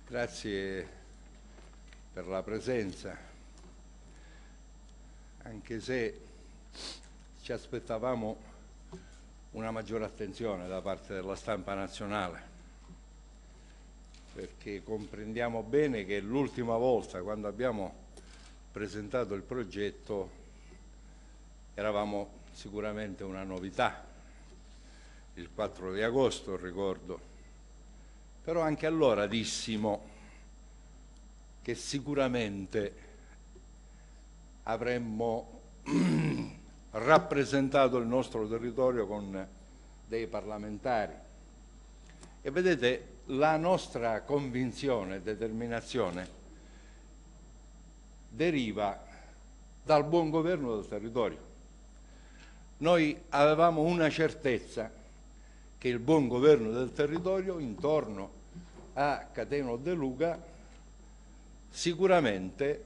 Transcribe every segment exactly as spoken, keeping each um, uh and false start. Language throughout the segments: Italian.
Grazie per la presenza, anche se ci aspettavamo una maggiore attenzione da parte della stampa nazionale, perché comprendiamo bene che l'ultima volta, quando abbiamo presentato il progetto, eravamo sicuramente una novità, il quattro di agosto ricordo, però anche allora dissimo che sicuramente avremmo rappresentato il nostro territorio con dei parlamentari. E vedete, la nostra convinzione e determinazione deriva dal buon governo del territorio. Noi avevamo una certezza, che il buon governo del territorio intorno a Cateno De Luca sicuramente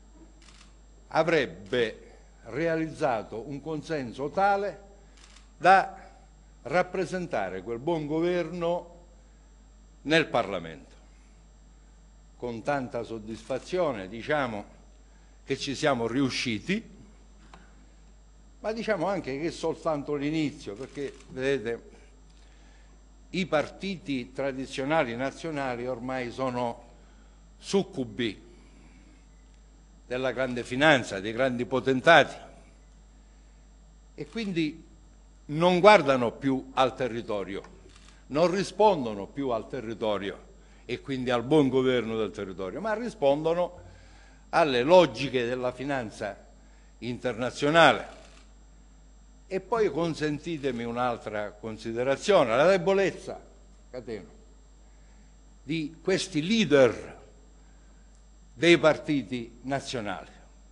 avrebbe realizzato un consenso tale da rappresentare quel buon governo nel Parlamento. Con tanta soddisfazione diciamo che ci siamo riusciti, ma diciamo anche che è soltanto l'inizio, perché vedete, i partiti tradizionali nazionali ormai sono succubi della grande finanza, dei grandi potentati, e quindi non guardano più al territorio, non rispondono più al territorio e quindi al buon governo del territorio, ma rispondono alle logiche della finanza internazionale. E poi consentitemi un'altra considerazione: la debolezza, Cateno, di questi leader dei partiti nazionali.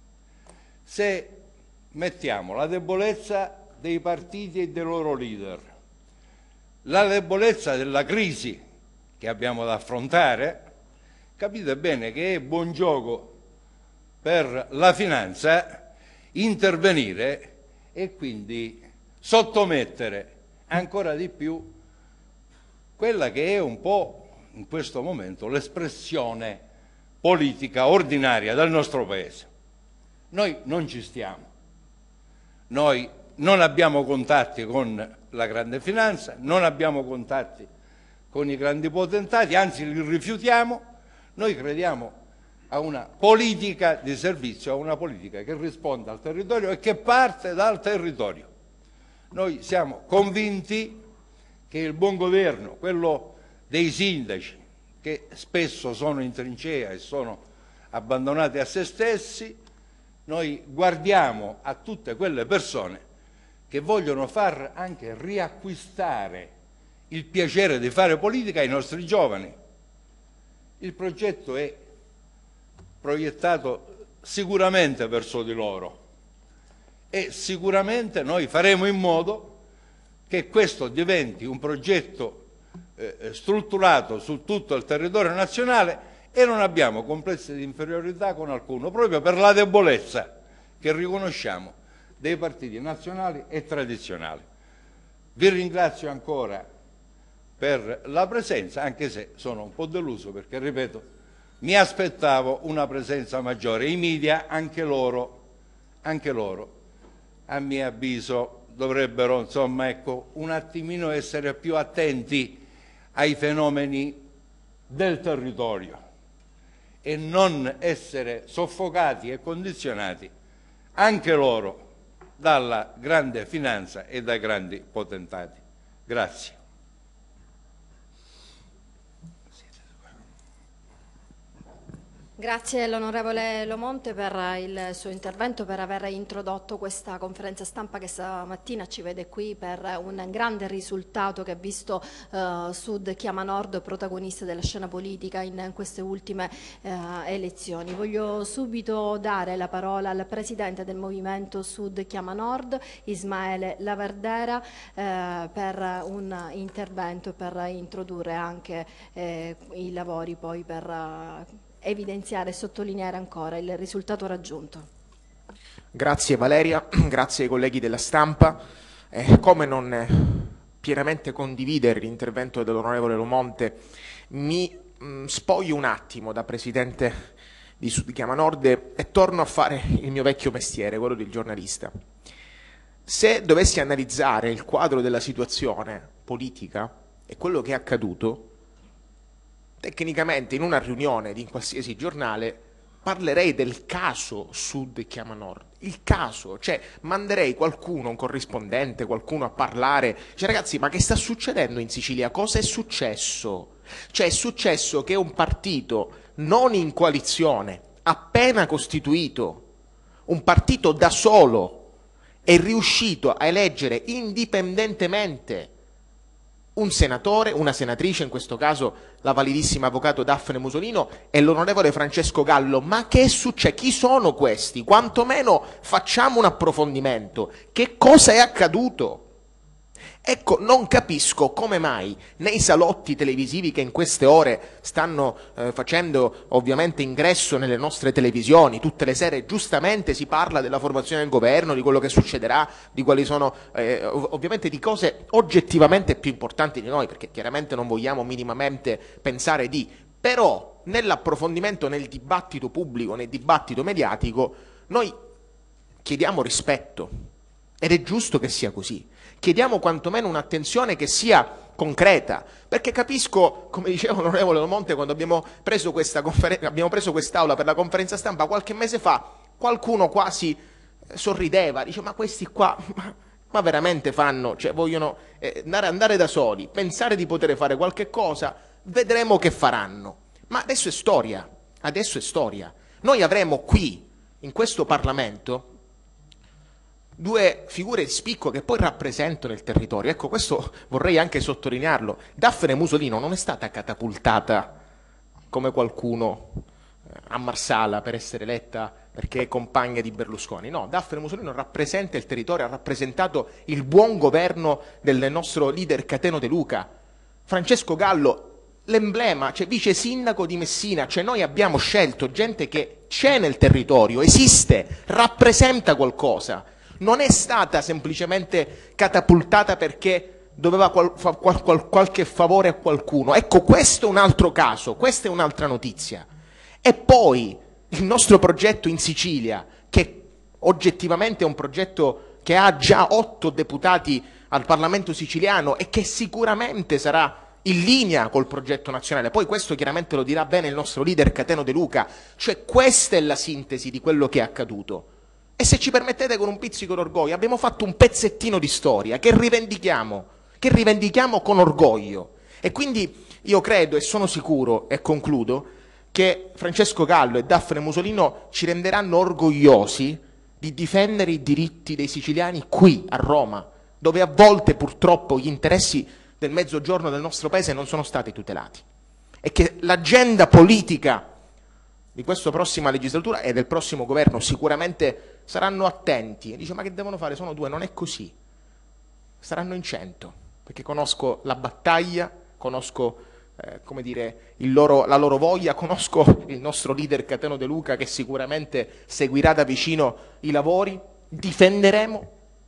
Se mettiamo la debolezza dei partiti e dei loro leader, la debolezza della crisi che abbiamo da affrontare, capite bene che è buon gioco per la finanza intervenire e quindi sottomettere ancora di più quella che è un po' in questo momento l'espressione politica ordinaria del nostro Paese. Noi non ci stiamo, noi non abbiamo contatti con la grande finanza, non abbiamo contatti con i grandi potentati, anzi li rifiutiamo. Noi crediamo a una politica di servizio, a una politica che risponda al territorio e che parte dal territorio. Noi siamo convinti che il buon governo, quello dei sindaci, che spesso sono in trincea e sono abbandonati a se stessi, noi guardiamo a tutte quelle persone che vogliono far anche riacquistare il piacere di fare politica ai nostri giovani. Il progetto è proiettato sicuramente verso di loro e sicuramente noi faremo in modo che questo diventi un progetto eh, strutturato su tutto il territorio nazionale, e non abbiamo complessi di inferiorità con alcuno, proprio per la debolezza che riconosciamo dei partiti nazionali e tradizionali. Vi ringrazio ancora per la presenza, anche se sono un po' deluso perché, ripeto, mi aspettavo una presenza maggiore. I media, anche loro, anche loro, a mio avviso, dovrebbero, insomma, ecco, un attimino essere più attenti ai fenomeni del territorio e non essere soffocati e condizionati anche loro dalla grande finanza e dai grandi potentati. Grazie. Grazie all'onorevole Lomonte per il suo intervento, per aver introdotto questa conferenza stampa che stamattina ci vede qui per un grande risultato che ha visto eh, Sud Chiama Nord protagonista della scena politica in queste ultime eh, elezioni. Voglio subito dare la parola al Presidente del Movimento Sud Chiama Nord, Ismaele Lavardera, eh, per un intervento e per introdurre anche eh, i lavori poi per eh, evidenziare e sottolineare ancora il risultato raggiunto. Grazie Valeria, grazie ai colleghi della stampa. Eh, come non pienamente condividere l'intervento dell'onorevole Lomonte, mi mh, spoglio un attimo da presidente di Sud Chiama Nord e torno a fare il mio vecchio mestiere, quello del giornalista. Se dovessi analizzare il quadro della situazione politica e quello che è accaduto, tecnicamente in una riunione di qualsiasi giornale parlerei del caso Sud Chiama Nord, il caso, cioè manderei qualcuno, un corrispondente, qualcuno a parlare, cioè ragazzi, ma che sta succedendo in Sicilia? Cosa è successo? Cioè è successo che un partito non in coalizione, appena costituito, un partito da solo, è riuscito a eleggere indipendentemente un senatore, una senatrice, in questo caso la validissima avvocato Daphne Musolino e l'onorevole Francesco Gallo. Ma che succede? Chi sono questi? Quantomeno facciamo un approfondimento. Che cosa è accaduto? Ecco, non capisco come mai nei salotti televisivi che in queste ore stanno eh, facendo ovviamente ingresso nelle nostre televisioni, tutte le sere giustamente si parla della formazione del governo, di quello che succederà, di quali sono eh, ovviamente di cose oggettivamente più importanti di noi, perché chiaramente non vogliamo minimamente pensare di, però nell'approfondimento, nel dibattito pubblico, nel dibattito mediatico, noi chiediamo rispetto ed è giusto che sia così. Chiediamo quantomeno un'attenzione che sia concreta, perché capisco, come diceva l'onorevole Lomonte, quando abbiamo preso questa conferen- abbiamo preso quest'aula per la conferenza stampa qualche mese fa, qualcuno quasi sorrideva, dice ma questi qua, ma, ma veramente fanno, cioè vogliono eh, andare, andare da soli, pensare di poter fare qualche cosa, vedremo che faranno. Ma adesso è storia, adesso è storia. Noi avremo qui, in questo Parlamento, due figure di spicco che poi rappresentano il territorio. Ecco, questo vorrei anche sottolinearlo. Daphne Musolino non è stata catapultata come qualcuno a Marsala per essere eletta perché è compagna di Berlusconi. No, Daphne Musolino rappresenta il territorio, ha rappresentato il buon governo del nostro leader Cateno De Luca. Francesco Gallo, l'emblema, cioè vice sindaco di Messina, cioè noi abbiamo scelto gente che c'è nel territorio, esiste, rappresenta qualcosa. Non è stata semplicemente catapultata perché doveva qual, fa, qual, qualche favore a qualcuno. Ecco, questo è un altro caso, questa è un'altra notizia. E poi il nostro progetto in Sicilia, che oggettivamente è un progetto che ha già otto deputati al Parlamento siciliano e che sicuramente sarà in linea col progetto nazionale. Poi questo chiaramente lo dirà bene il nostro leader Cateno De Luca. Cioè questa è la sintesi di quello che è accaduto. E se ci permettete, con un pizzico d'orgoglio, abbiamo fatto un pezzettino di storia che rivendichiamo, che rivendichiamo con orgoglio. E quindi io credo e sono sicuro, e concludo, che Francesco Gallo e Daphne Musolino ci renderanno orgogliosi di difendere i diritti dei siciliani qui, a Roma, dove a volte purtroppo gli interessi del mezzogiorno del nostro paese non sono stati tutelati. E che l'agenda politica di questa prossima legislatura e del prossimo governo sicuramente saranno attenti e dice ma che devono fare? Sono due, non è così, saranno in cento, perché conosco la battaglia, conosco eh, come dire, il loro, la loro voglia, conosco il nostro leader Cateno De Luca che sicuramente seguirà da vicino i lavori, difenderemo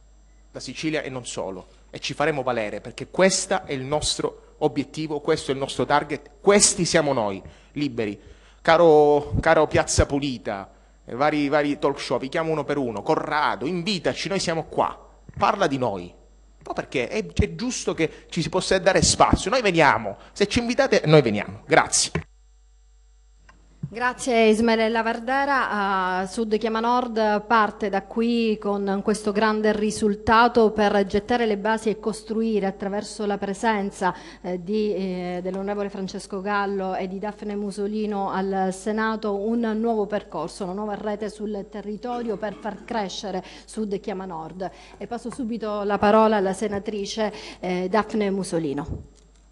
la Sicilia e non solo, e ci faremo valere, perché questo è il nostro obiettivo, questo è il nostro target, questi siamo noi, liberi. Caro, caro Piazza Pulita, eh, vari, vari talk show, vi chiamo uno per uno, Corrado, invitaci, noi siamo qua, parla di noi, no, perché è, è giusto che ci si possa dare spazio, noi veniamo, se ci invitate noi veniamo, grazie. Grazie Ismaele Lavardera. Uh, Sud Chiama Nord parte da qui con questo grande risultato per gettare le basi e costruire attraverso la presenza eh, eh, dell'onorevole Francesco Gallo e di Daphne Musolino al Senato un nuovo percorso, una nuova rete sul territorio per far crescere Sud Chiama Nord. E passo subito la parola alla senatrice eh, Daphne Musolino.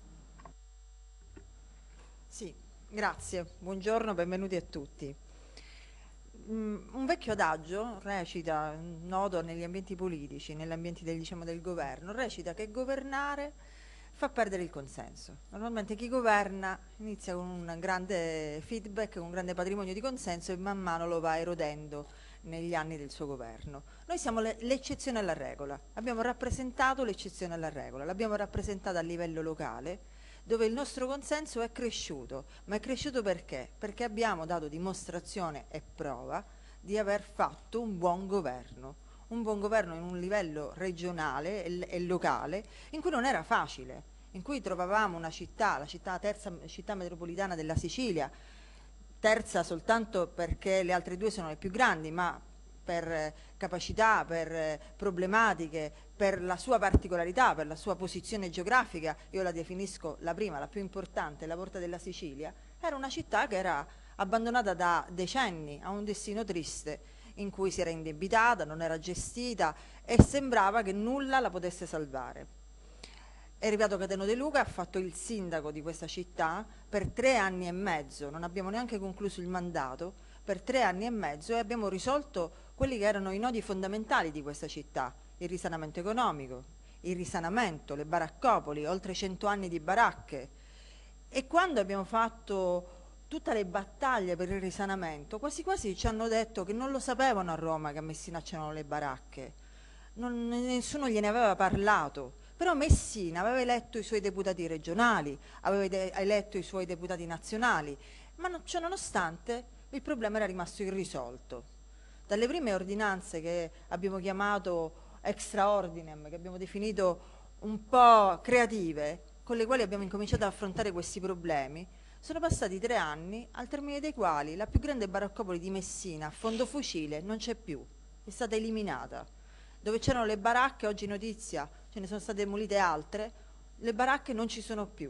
Grazie, buongiorno, benvenuti a tutti. Un vecchio adagio recita, noto negli ambienti politici, negli ambienti del, diciamo, del governo, recita che governare fa perdere il consenso. Normalmente chi governa inizia con un grande feedback, con un grande patrimonio di consenso e man mano lo va erodendo negli anni del suo governo. Noi siamo l'eccezione alla regola, abbiamo rappresentato l'eccezione alla regola, l'abbiamo rappresentata a livello locale, dove il nostro consenso è cresciuto. Ma è cresciuto perché? Perché abbiamo dato dimostrazione e prova di aver fatto un buon governo, un buon governo in un livello regionale e, e locale, in cui non era facile, in cui trovavamo una città, la città, terza città metropolitana della Sicilia, terza soltanto perché le altre due sono le più grandi, ma per capacità, per problematiche, per la sua particolarità, per la sua posizione geografica, io la definisco la prima, la più importante, la Porta della Sicilia, era una città che era abbandonata da decenni a un destino triste, in cui si era indebitata, non era gestita e sembrava che nulla la potesse salvare. È arrivato Cateno De Luca, ha fatto il sindaco di questa città per tre anni e mezzo, non abbiamo neanche concluso il mandato, per tre anni e mezzo, e abbiamo risolto quelli che erano i nodi fondamentali di questa città: il risanamento economico, il risanamento, le baraccopoli, oltre cento anni di baracche. E quando abbiamo fatto tutte le battaglie per il risanamento, quasi quasi ci hanno detto che non lo sapevano a Roma che a Messina c'erano le baracche, non, nessuno gliene aveva parlato. Però Messina aveva eletto i suoi deputati regionali, aveva eletto i suoi deputati nazionali, ma non, cioè, nonostante il problema era rimasto irrisolto. Dalle prime ordinanze che abbiamo chiamato extra ordinem, che abbiamo definito un po' creative, con le quali abbiamo incominciato ad affrontare questi problemi, sono passati tre anni, al termine dei quali la più grande baraccopoli di Messina, a fondo fucile, non c'è più, è stata eliminata. Dove c'erano le baracche, oggi notizia, ce ne sono state demolite altre, le baracche non ci sono più.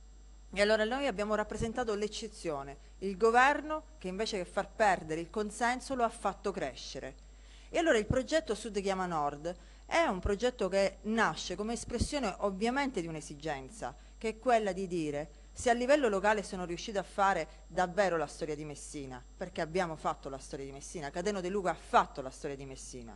E allora noi abbiamo rappresentato l'eccezione, il governo che invece che far perdere il consenso lo ha fatto crescere. E allora il progetto Sud chiama Nord è un progetto che nasce come espressione ovviamente di un'esigenza, che è quella di dire: se a livello locale sono riuscito a fare davvero la storia di Messina, perché abbiamo fatto la storia di Messina, Cateno De Luca ha fatto la storia di Messina,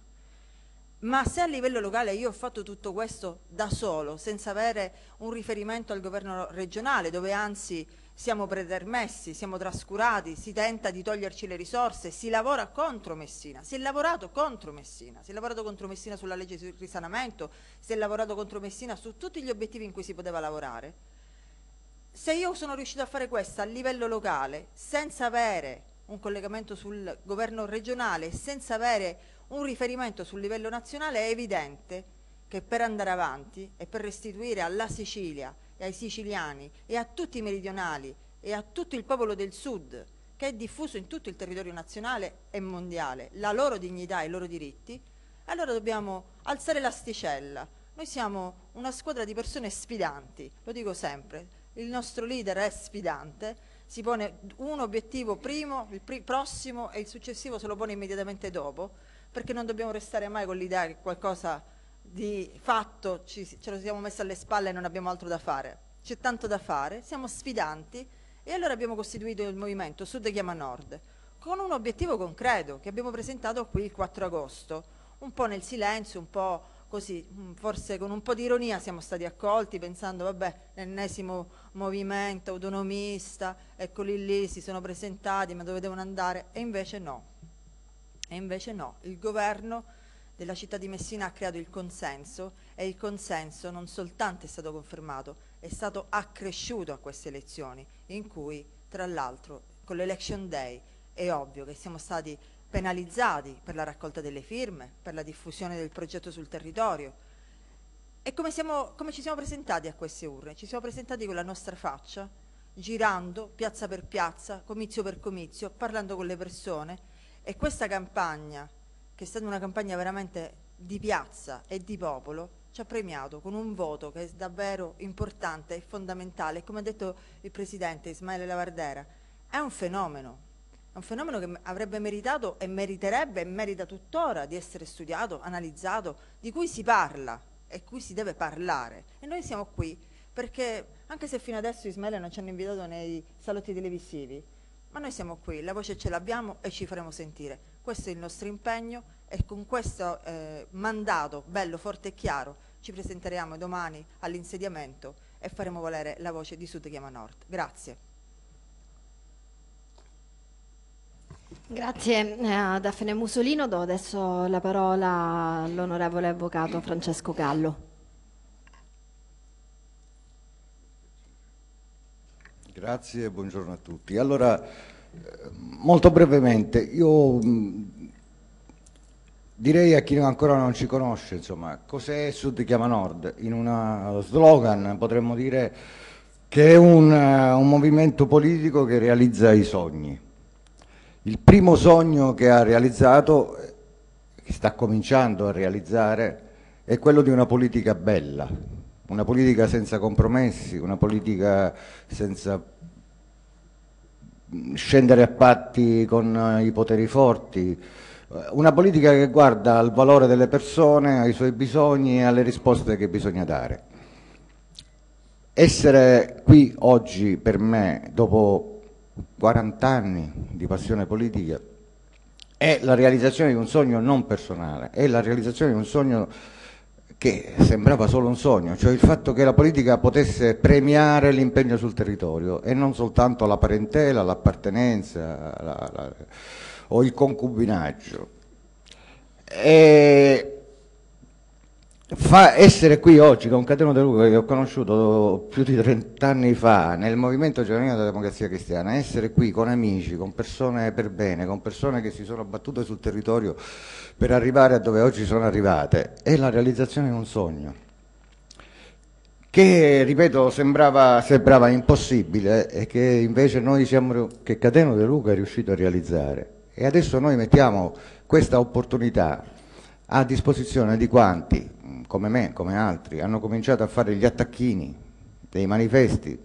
ma se a livello locale io ho fatto tutto questo da solo, senza avere un riferimento al governo regionale, dove anzi siamo pretermessi, siamo trascurati, si tenta di toglierci le risorse, si lavora contro Messina, si è lavorato contro Messina, si è lavorato contro Messina sulla legge sul risanamento, si è lavorato contro Messina su tutti gli obiettivi in cui si poteva lavorare. Se io sono riuscito a fare questo a livello locale, senza avere un collegamento sul governo regionale, senza avere un riferimento sul livello nazionale, è evidente che per andare avanti e per restituire alla Sicilia e ai siciliani e a tutti i meridionali e a tutto il popolo del Sud, che è diffuso in tutto il territorio nazionale e mondiale, la loro dignità e i loro diritti, allora dobbiamo alzare l'asticella. Noi siamo una squadra di persone sfidanti, lo dico sempre, il nostro leader è sfidante, si pone un obiettivo primo, il pri- prossimo e il successivo se lo pone immediatamente dopo, perché non dobbiamo restare mai con l'idea che qualcosa di fatto ci, ce lo siamo messi alle spalle e non abbiamo altro da fare. C'è tanto da fare, siamo sfidanti e allora abbiamo costituito il movimento Sud chiama Nord con un obiettivo concreto che abbiamo presentato qui il quattro agosto, un po' nel silenzio, un po' così, forse con un po' di ironia siamo stati accolti pensando vabbè, l'ennesimo movimento autonomista, eccoli lì, si sono presentati, ma dove devono andare? E invece no. E invece no, il governo della città di Messina ha creato il consenso e il consenso non soltanto è stato confermato, è stato accresciuto a queste elezioni, in cui tra l'altro con l'Election Day è ovvio che siamo stati penalizzati per la raccolta delle firme, per la diffusione del progetto sul territorio. E come, siamo, come ci siamo presentati a queste urne? Ci siamo presentati con la nostra faccia, girando piazza per piazza, comizio per comizio, parlando con le persone. E questa campagna, che è stata una campagna veramente di piazza e di popolo, ci ha premiato con un voto che è davvero importante e fondamentale. Come ha detto il Presidente Ismaele Lavardera, è un fenomeno, è un fenomeno che avrebbe meritato e meriterebbe e merita tuttora di essere studiato, analizzato, di cui si parla e cui si deve parlare. E noi siamo qui perché, anche se fino adesso Ismaele non ci hanno invitato nei salotti televisivi, ma noi siamo qui, la voce ce l'abbiamo e ci faremo sentire. Questo è il nostro impegno e con questo eh, mandato bello, forte e chiaro ci presenteremo domani all'insediamento e faremo valere la voce di Sud chiama Nord. Grazie. Grazie eh, a Daphne Musolino. Do adesso la parola all'onorevole avvocato Francesco Gallo. Grazie, buongiorno a tutti. Allora, molto brevemente, io mh, direi a chi ancora non ci conosce, insomma, cos'è Sud chiama Nord? In uno slogan potremmo dire che è un, uh, un movimento politico che realizza i sogni. Il primo sogno che ha realizzato, che sta cominciando a realizzare, è quello di una politica bella, una politica senza compromessi, una politica senza scendere a patti con i poteri forti, una politica che guarda al valore delle persone, ai suoi bisogni e alle risposte che bisogna dare. Essere qui oggi per me, dopo quaranta anni di passione politica, è la realizzazione di un sogno non personale, è la realizzazione di un sogno che sembrava solo un sogno, cioè il fatto che la politica potesse premiare l'impegno sul territorio e non soltanto la parentela, l'appartenenza la, la, o il concubinaggio. E fa essere qui oggi con Cateno De Luca, che ho conosciuto più di trent'anni fa nel Movimento Giovanile della Democrazia Cristiana, essere qui con amici, con persone per bene, con persone che si sono battute sul territorio per arrivare a dove oggi sono arrivate, è la realizzazione di un sogno che, ripeto, sembrava, sembrava impossibile e che invece noi siamo, che Cateno De Luca è riuscito a realizzare. E adesso noi mettiamo questa opportunità a disposizione di quanti, come me, come altri, hanno cominciato a fare gli attacchini, dei manifesti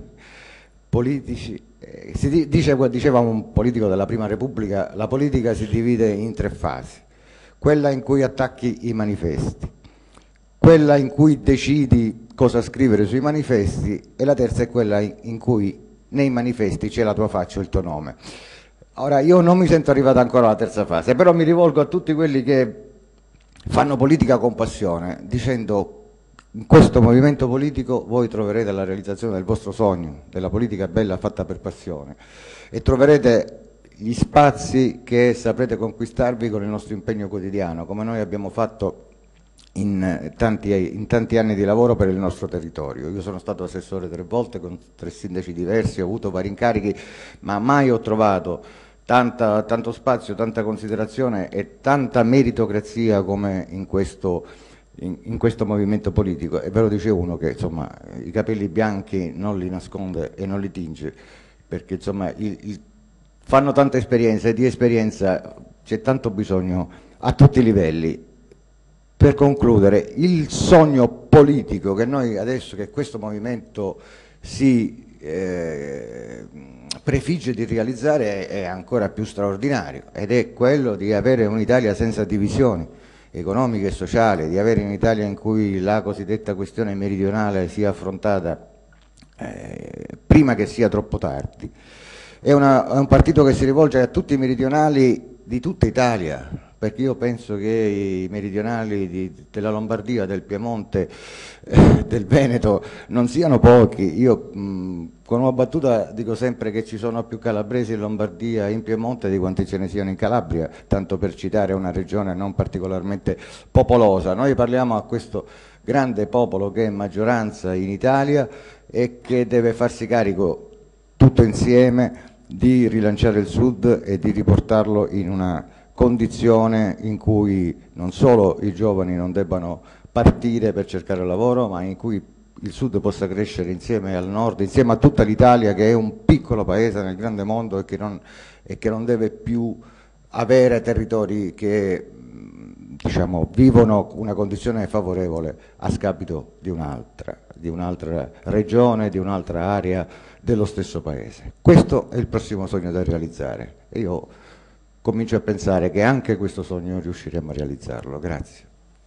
politici. Eh, si dice, diceva un politico della Prima Repubblica, la politica si divide in tre fasi: quella in cui attacchi i manifesti, quella in cui decidi cosa scrivere sui manifesti e la terza è quella in cui nei manifesti c'è la tua faccia o il tuo nome. Ora, io non mi sento arrivato ancora alla terza fase, però mi rivolgo a tutti quelli che fanno politica con passione, dicendo: in questo movimento politico voi troverete la realizzazione del vostro sogno, della politica bella fatta per passione, e troverete gli spazi che saprete conquistarvi con il nostro impegno quotidiano, come noi abbiamo fatto in tanti, in tanti anni di lavoro per il nostro territorio. Io sono stato assessore tre volte con tre sindaci diversi, ho avuto vari incarichi, ma mai ho trovato Tanta, tanto spazio, tanta considerazione e tanta meritocrazia come in questo, in, in questo movimento politico. E ve lo dice uno che, insomma, i capelli bianchi non li nasconde e non li tinge, perché, insomma, il, il, fanno tanta esperienza e di esperienza c'è tanto bisogno a tutti i livelli. Per concludere, il sogno politico che noi adesso, che questo movimento si eh, prefigge di realizzare, è, è ancora più straordinario, ed è quello di avere un'Italia senza divisioni economiche e sociali, di avere un'Italia in cui la cosiddetta questione meridionale sia affrontata eh, prima che sia troppo tardi. È, una, è un partito che si rivolge a tutti i meridionali di tutta Italia, perché io penso che i meridionali di, della Lombardia, del Piemonte, eh, del Veneto non siano pochi. Io mh, con una battuta dico sempre che ci sono più calabresi in Lombardia e in Piemonte di quanti ce ne siano in Calabria, tanto per citare una regione non particolarmente popolosa. Noi parliamo a questo grande popolo che è maggioranza in Italia e che deve farsi carico tutto insieme di rilanciare il Sud e di riportarlo in una condizione in cui non solo i giovani non debbano partire per cercare lavoro, ma in cui il Sud possa crescere insieme al Nord, insieme a tutta l'Italia, che è un piccolo paese nel grande mondo e che non, e che non deve più avere territori che, diciamo, vivono una condizione favorevole a scapito di un'altra, di un'altra regione, di un'altra area dello stesso paese. Questo è il prossimo sogno da realizzare e io comincio a pensare che anche questo sogno riusciremo a realizzarlo. Grazie.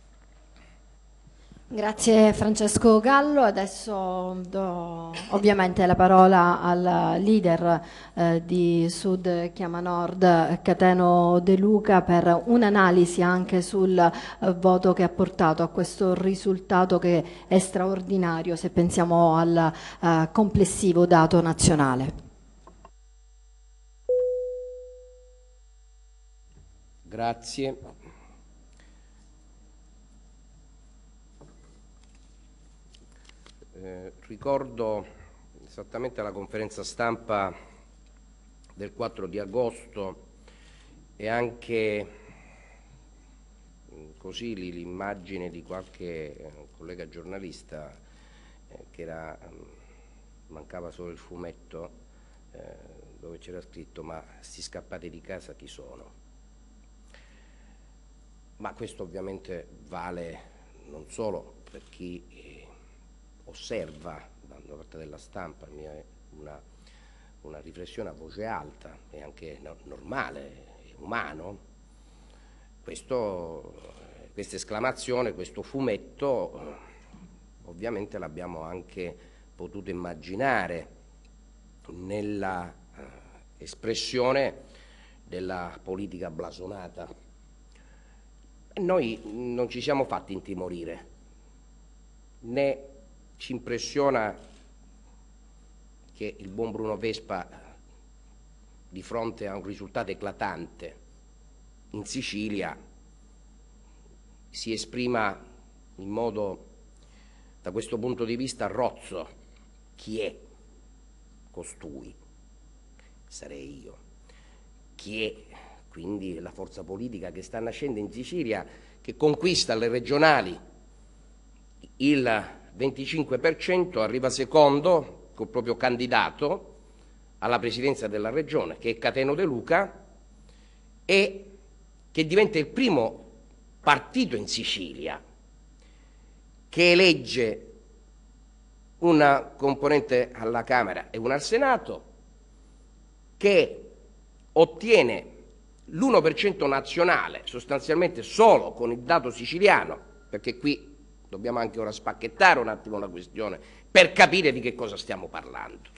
Grazie Francesco Gallo. Adesso do ovviamente la parola al leader eh, di Sud Chiama Nord, Cateno De Luca, per un'analisi anche sul eh, voto che ha portato a questo risultato che è straordinario se pensiamo al eh, complessivo dato nazionale. Grazie. Eh, ricordo esattamente alla conferenza stampa del quattro di agosto e anche così l'immagine di qualche collega giornalista eh, che era, mancava solo il fumetto eh, dove c'era scritto "ma sti scappati di casa chi sono?". Ma questo ovviamente vale non solo per chi eh, osserva da parte della stampa, mia è una, una riflessione a voce alta, è anche no, normale, è umano, questo, questa esclamazione, questo fumetto, ovviamente l'abbiamo anche potuto immaginare nella eh, espressione della politica blasonata. E noi non ci siamo fatti intimorire, né ci impressiona che il buon Bruno Vespa, di fronte a un risultato eclatante in Sicilia, si esprima in modo, da questo punto di vista, rozzo. Chi è costui? Sarei io. Chi è quindi la forza politica che sta nascendo in Sicilia, che conquista alle regionali il venticinque per cento, arriva secondo col proprio candidato alla presidenza della regione, che è Cateno De Luca, e che diventa il primo partito in Sicilia che elegge una componente alla Camera e una al Senato, che ottiene l'uno per cento nazionale, sostanzialmente solo con il dato siciliano, perché qui dobbiamo anche ora spacchettare un attimo la questione per capire di che cosa stiamo parlando.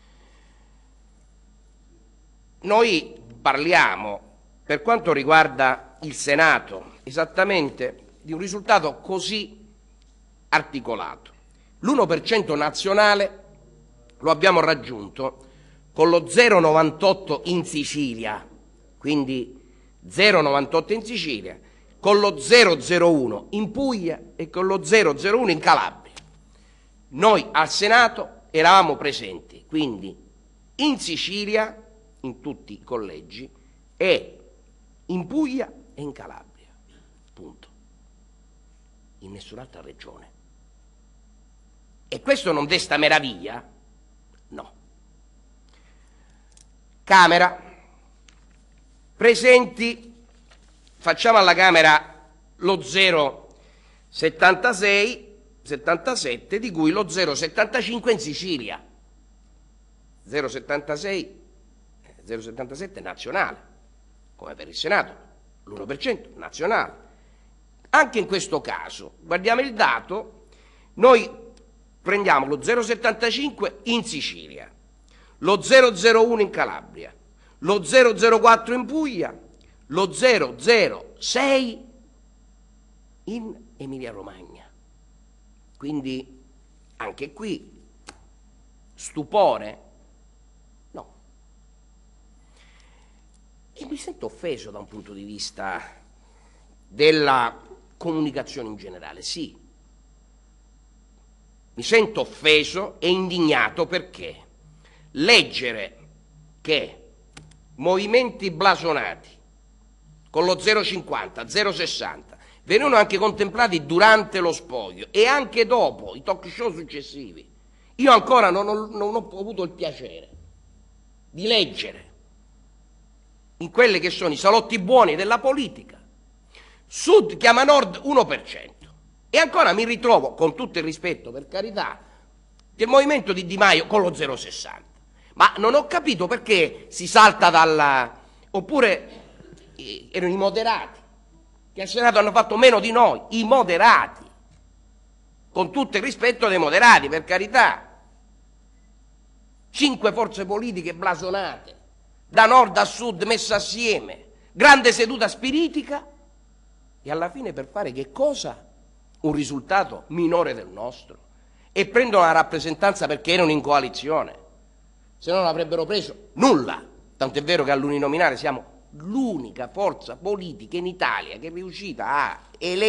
Noi parliamo, per quanto riguarda il Senato, esattamente di un risultato così articolato. L'uno per cento nazionale lo abbiamo raggiunto con lo zero virgola novantotto in Sicilia, quindi zero virgola novantotto in Sicilia, con lo zero virgola zero uno in Puglia e con lo zero virgola zero uno in Calabria. Noi al Senato eravamo presenti, quindi in Sicilia, in tutti i collegi, e in Puglia e in Calabria, punto. In nessun'altra regione. E questo non desta meraviglia? No. Camera, presenti, facciamo alla Camera lo zero virgola settantasei, settantasette, di cui lo zero virgola settantacinque in Sicilia. zero virgola settantasei, zero virgola settantasette nazionale, come per il Senato, l'uno per cento nazionale. Anche in questo caso, guardiamo il dato, noi prendiamo lo zero virgola settantacinque in Sicilia, lo zero virgola zero uno in Calabria, lo zero virgola zero quattro in Puglia, lo zero virgola zero sei in Emilia-Romagna. Quindi anche qui stupore? No. E mi sento offeso da un punto di vista della comunicazione in generale, sì. Mi sento offeso e indignato perché leggere che movimenti blasonati con lo zero virgola cinquanta, zero virgola sessanta venivano anche contemplati durante lo spoglio e anche dopo i talk show successivi. Io ancora non ho, non ho avuto il piacere di leggere in quelli che sono i salotti buoni della politica. Sud chiama Nord uno per cento. E ancora mi ritrovo, con tutto il rispetto per carità, del movimento di Di Maio con lo zero virgola sessanta. Ma non ho capito perché si salta dalla... Oppure eh, erano i moderati, che al Senato hanno fatto meno di noi, i moderati. Con tutto il rispetto dei moderati, per carità. Cinque forze politiche blasonate, da nord a sud messe assieme, grande seduta spiritica, e alla fine per fare che cosa? Un risultato minore del nostro. E prendono la rappresentanza perché erano in coalizione, se no non avrebbero preso nulla. Tant'è vero che all'uninominale siamo l'unica forza politica in Italia che è riuscita a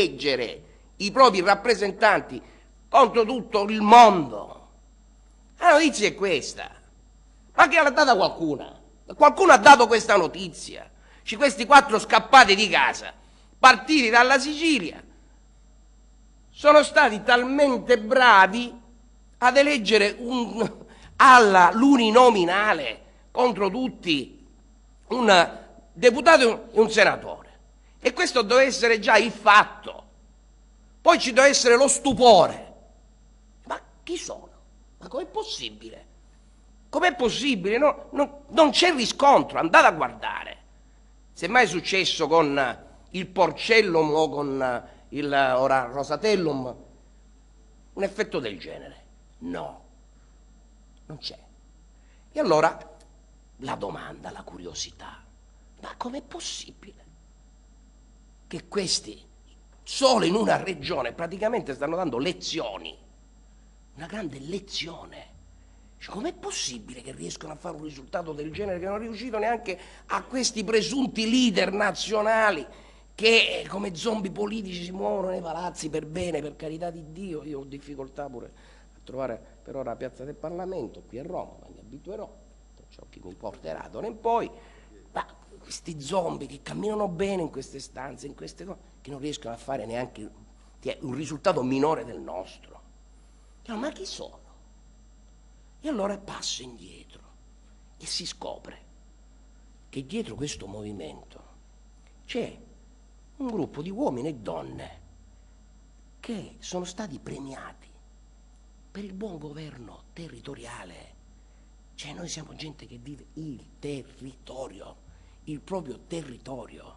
eleggere i propri rappresentanti contro tutto il mondo. la notizia è questa. Ma che l'ha data qualcuno? Qualcuno ha dato questa notizia. Ci questi quattro scappati di casa, partiti dalla Sicilia, sono stati talmente bravi ad eleggere un, alla l'uninominale contro tutti un deputato e un senatore. E questo deve essere già il fatto. Poi ci deve essere lo stupore. Ma chi sono? Ma com'è possibile? Com'è possibile? No, no, non c'è riscontro, andate a guardare. Se mai è successo con il Porcellum o con il ora Rosatellum un effetto del genere? No, non c'è. E allora la domanda, la curiosità, ma com'è possibile che questi solo in una regione praticamente stanno dando lezioni, una grande lezione? Com'è possibile che riescono a fare un risultato del genere, che non è riuscito neanche a questi presunti leader nazionali che come zombie politici si muovono nei palazzi per bene, per carità di Dio? Io ho difficoltà pure a trovare per ora la piazza del Parlamento qui a Roma, ma mi abituerò, ciò che mi porterà d'ora in poi. Ma questi zombie che camminano bene in queste stanze, in queste cose, che non riescono a fare neanche un risultato minore del nostro. Ma chi sono? E allora passo indietro e si scopre che dietro questo movimento c'è un gruppo di uomini e donne che sono stati premiati per il buon governo territoriale. Cioè noi siamo gente che vive il territorio, il proprio territorio.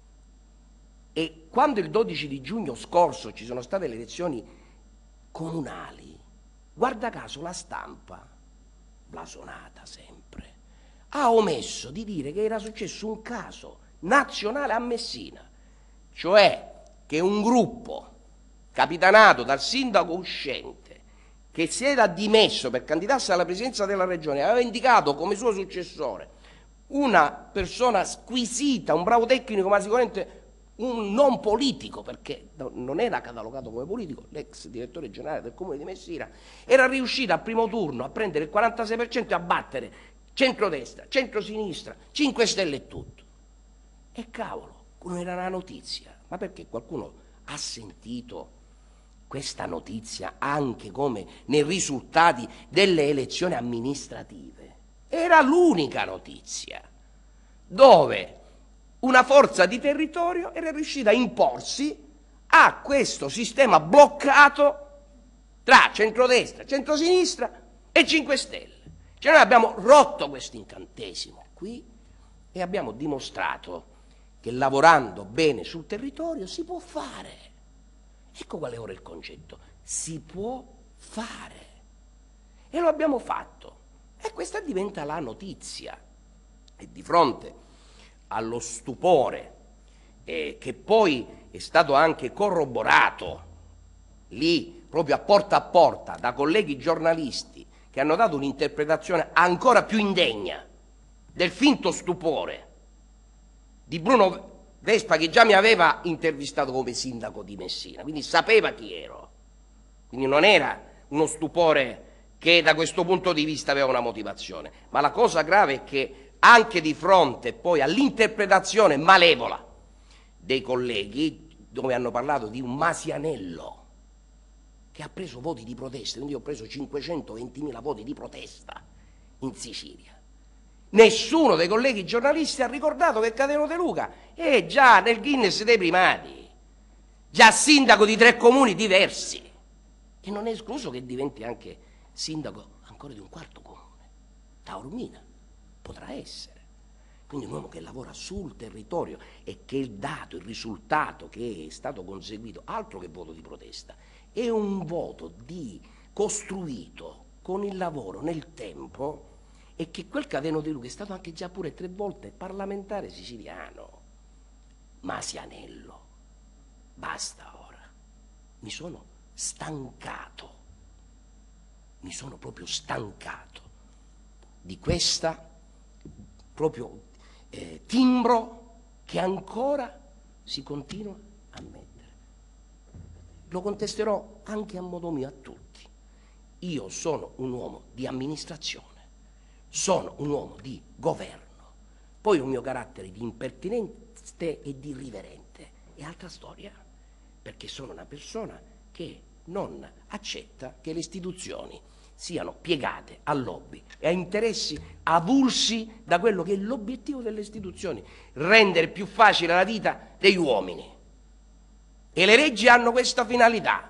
E quando il dodici di giugno scorso ci sono state le elezioni comunali, guarda caso la stampa, blasonata sempre, ha omesso di dire che era successo un caso nazionale a Messina, cioè che un gruppo capitanato dal sindaco uscente, che si era dimesso per candidarsi alla presidenza della regione, aveva indicato come suo successore una persona squisita, un bravo tecnico, ma sicuramente un non politico, perché non era catalogato come politico, l'ex direttore generale del comune di Messina, era riuscito al primo turno a prendere il quarantasei per cento e a battere centrodestra, centrosinistra, cinque Stelle e tutto. E cavolo, non era una notizia, ma perché qualcuno ha sentito questa notizia anche come nei risultati delle elezioni amministrative? Era l'unica notizia dove una forza di territorio era riuscita a imporsi a questo sistema bloccato tra centrodestra, centrosinistra e cinque Stelle. Cioè noi abbiamo rotto questo incantesimo qui e abbiamo dimostrato che lavorando bene sul territorio si può fare. Ecco qual è ora il concetto: si può fare. E lo abbiamo fatto. E questa diventa la notizia. E di fronte allo stupore eh, che poi è stato anche corroborato lì proprio a porta a porta da colleghi giornalisti che hanno dato un'interpretazione ancora più indegna del finto stupore di Bruno Vespa, che già mi aveva intervistato come sindaco di Messina, quindi sapeva chi ero, quindi non era uno stupore che da questo punto di vista aveva una motivazione. Ma la cosa grave è che anche di fronte poi all'interpretazione malevola dei colleghi, dove hanno parlato di un Masianello che ha preso voti di protesta, quindi io ho preso cinquecentoventimila voti di protesta in Sicilia, nessuno dei colleghi giornalisti ha ricordato che Cateno De Luca è già nel Guinness dei primati, già sindaco di tre comuni diversi, e non è escluso che diventi anche sindaco ancora di un quarto comune, Taormina potrà essere. Quindi un uomo che lavora sul territorio e che il dato, il risultato che è stato conseguito, altro che voto di protesta, è un voto di costruito con il lavoro nel tempo, e che quel Cateno De Luca è stato anche già pure tre volte parlamentare siciliano. Masianello, basta ora, mi sono stancato, mi sono proprio stancato di questa proprio eh, timbro che ancora si continua a mettere. Lo contesterò anche a modo mio a tutti. io sono un uomo di amministrazione, sono un uomo di governo, poi un mio carattere di impertinente e di irriverente è altra storia, perché sono una persona che non accetta che le istituzioni siano piegate a lobby e a interessi avulsi da quello che è l'obiettivo delle istituzioni, rendere più facile la vita degli uomini. E le leggi hanno questa finalità,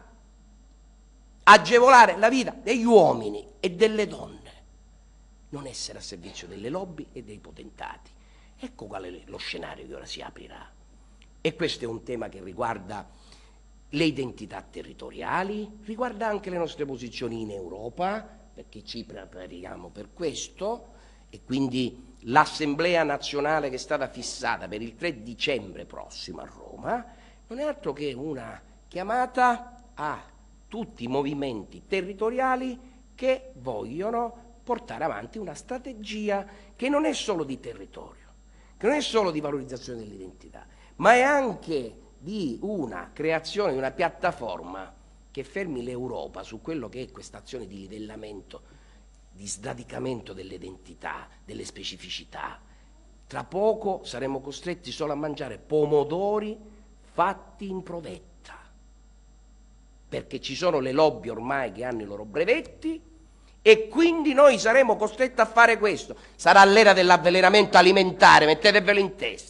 agevolare la vita degli uomini e delle donne, non essere a servizio delle lobby e dei potentati. Ecco qual è lo scenario che ora si aprirà. E questo è un tema che riguarda le identità territoriali, riguarda anche le nostre posizioni in Europa, perché ci prepariamo per questo, e quindi l'Assemblea nazionale che è stata fissata per il tre dicembre prossimo a Roma non è altro che una chiamata a tutti i movimenti territoriali che vogliono portare avanti una strategia che non è solo di territorio, che non è solo di valorizzazione dell'identità, ma è anche di una creazione di una piattaforma che fermi l'Europa su quello che è questa azione di livellamento, di sradicamento delle identità, delle specificità. Tra poco saremo costretti solo a mangiare pomodori fatti in provetta, perché ci sono le lobby ormai che hanno i loro brevetti e quindi noi saremo costretti a fare questo. Sarà l'era dell'avvelenamento alimentare, mettetevelo in testa.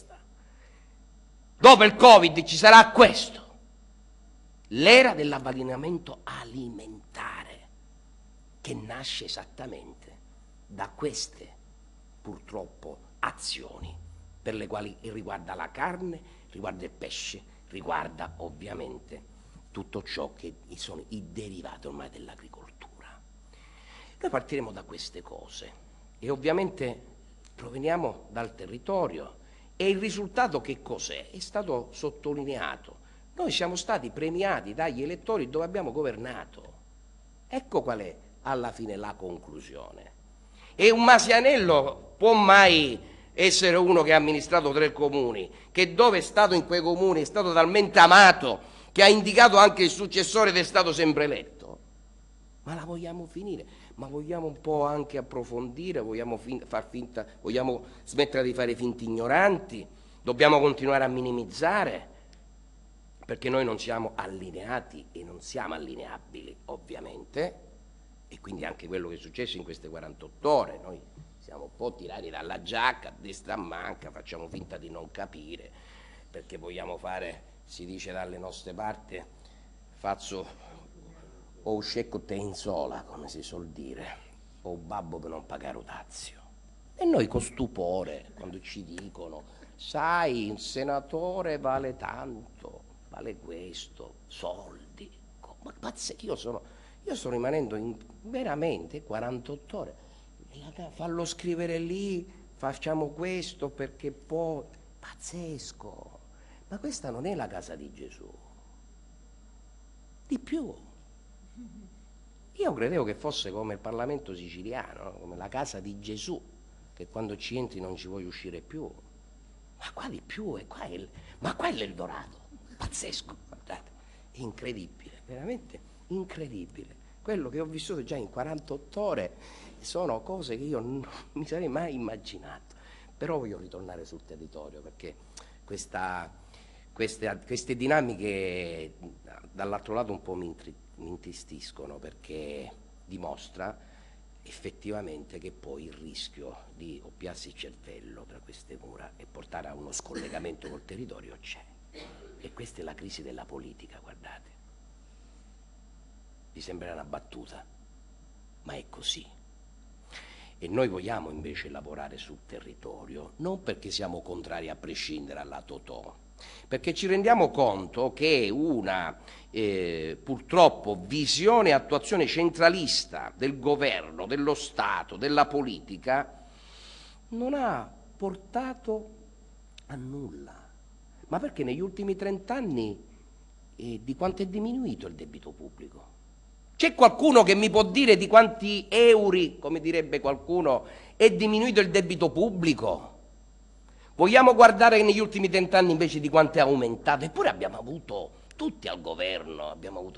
Dopo il Covid ci sarà questo, l'era dell'avvelenamento alimentare, che nasce esattamente da queste, purtroppo, azioni, per le quali riguarda la carne, riguarda il pesce, riguarda ovviamente tutto ciò che sono i derivati ormai dell'agricoltura. Noi partiremo da queste cose e ovviamente proveniamo dal territorio. E il risultato che cos'è? È stato sottolineato. Noi siamo stati premiati dagli elettori dove abbiamo governato. Ecco qual è alla fine la conclusione. E un Masianello può mai essere uno che ha amministrato tre comuni, che dove è stato in quei comuni è stato talmente amato che ha indicato anche il successore ed è stato sempre eletto? Ma la vogliamo finire? Ma vogliamo un po' anche approfondire, vogliamo fin- far finta, vogliamo smettere di fare finti ignoranti, dobbiamo continuare a minimizzare, perché noi non siamo allineati e non siamo allineabili, ovviamente, e quindi anche quello che è successo in queste quarantotto ore, noi siamo un po' tirati dalla giacca, a destra a manca, facciamo finta di non capire, perché vogliamo fare, si dice dalle nostre parti, faccio o un scecco te in sola, come si suol dire, o un babbo per non pagare rotazio. E noi con stupore, quando ci dicono, sai, un senatore vale tanto, vale questo, soldi, ma pazze, io sono, io sto rimanendo in, veramente quarantotto ore, fallo scrivere lì, facciamo questo perché poi, pazzesco, ma questa non è la casa di Gesù, di più. Io credevo che fosse come il Parlamento siciliano, no? Come la casa di Gesù, che quando ci entri non ci vuoi uscire più. Ma qua di più, e qua è il, ma qua è l'Eldorado, pazzesco, guardate, è incredibile, veramente incredibile. Quello che ho vissuto già in quarantotto ore sono cose che io non mi sarei mai immaginato. Però voglio ritornare sul territorio, perché questa, queste, queste dinamiche dall'altro lato un po' mi intrigano. mi intristiscono, perché dimostra effettivamente che poi il rischio di oppiarsi il cervello tra queste mura e portare a uno scollegamento col territorio c'è. E questa è la crisi della politica, guardate. Vi sembra una battuta, ma è così. E noi vogliamo invece lavorare sul territorio, non perché siamo contrari a prescindere alla Totò, perché ci rendiamo conto che una eh, purtroppo visione e attuazione centralista del governo, dello Stato, della politica non ha portato a nulla. Ma perché negli ultimi trent'anni eh, di quanto è diminuito il debito pubblico? C'è qualcuno che mi può dire di quanti euro, come direbbe qualcuno, è diminuito il debito pubblico? Vogliamo guardare negli ultimi trent'anni invece di quanto è aumentato? Eppure abbiamo avuto, tutti al governo, abbiamo avuto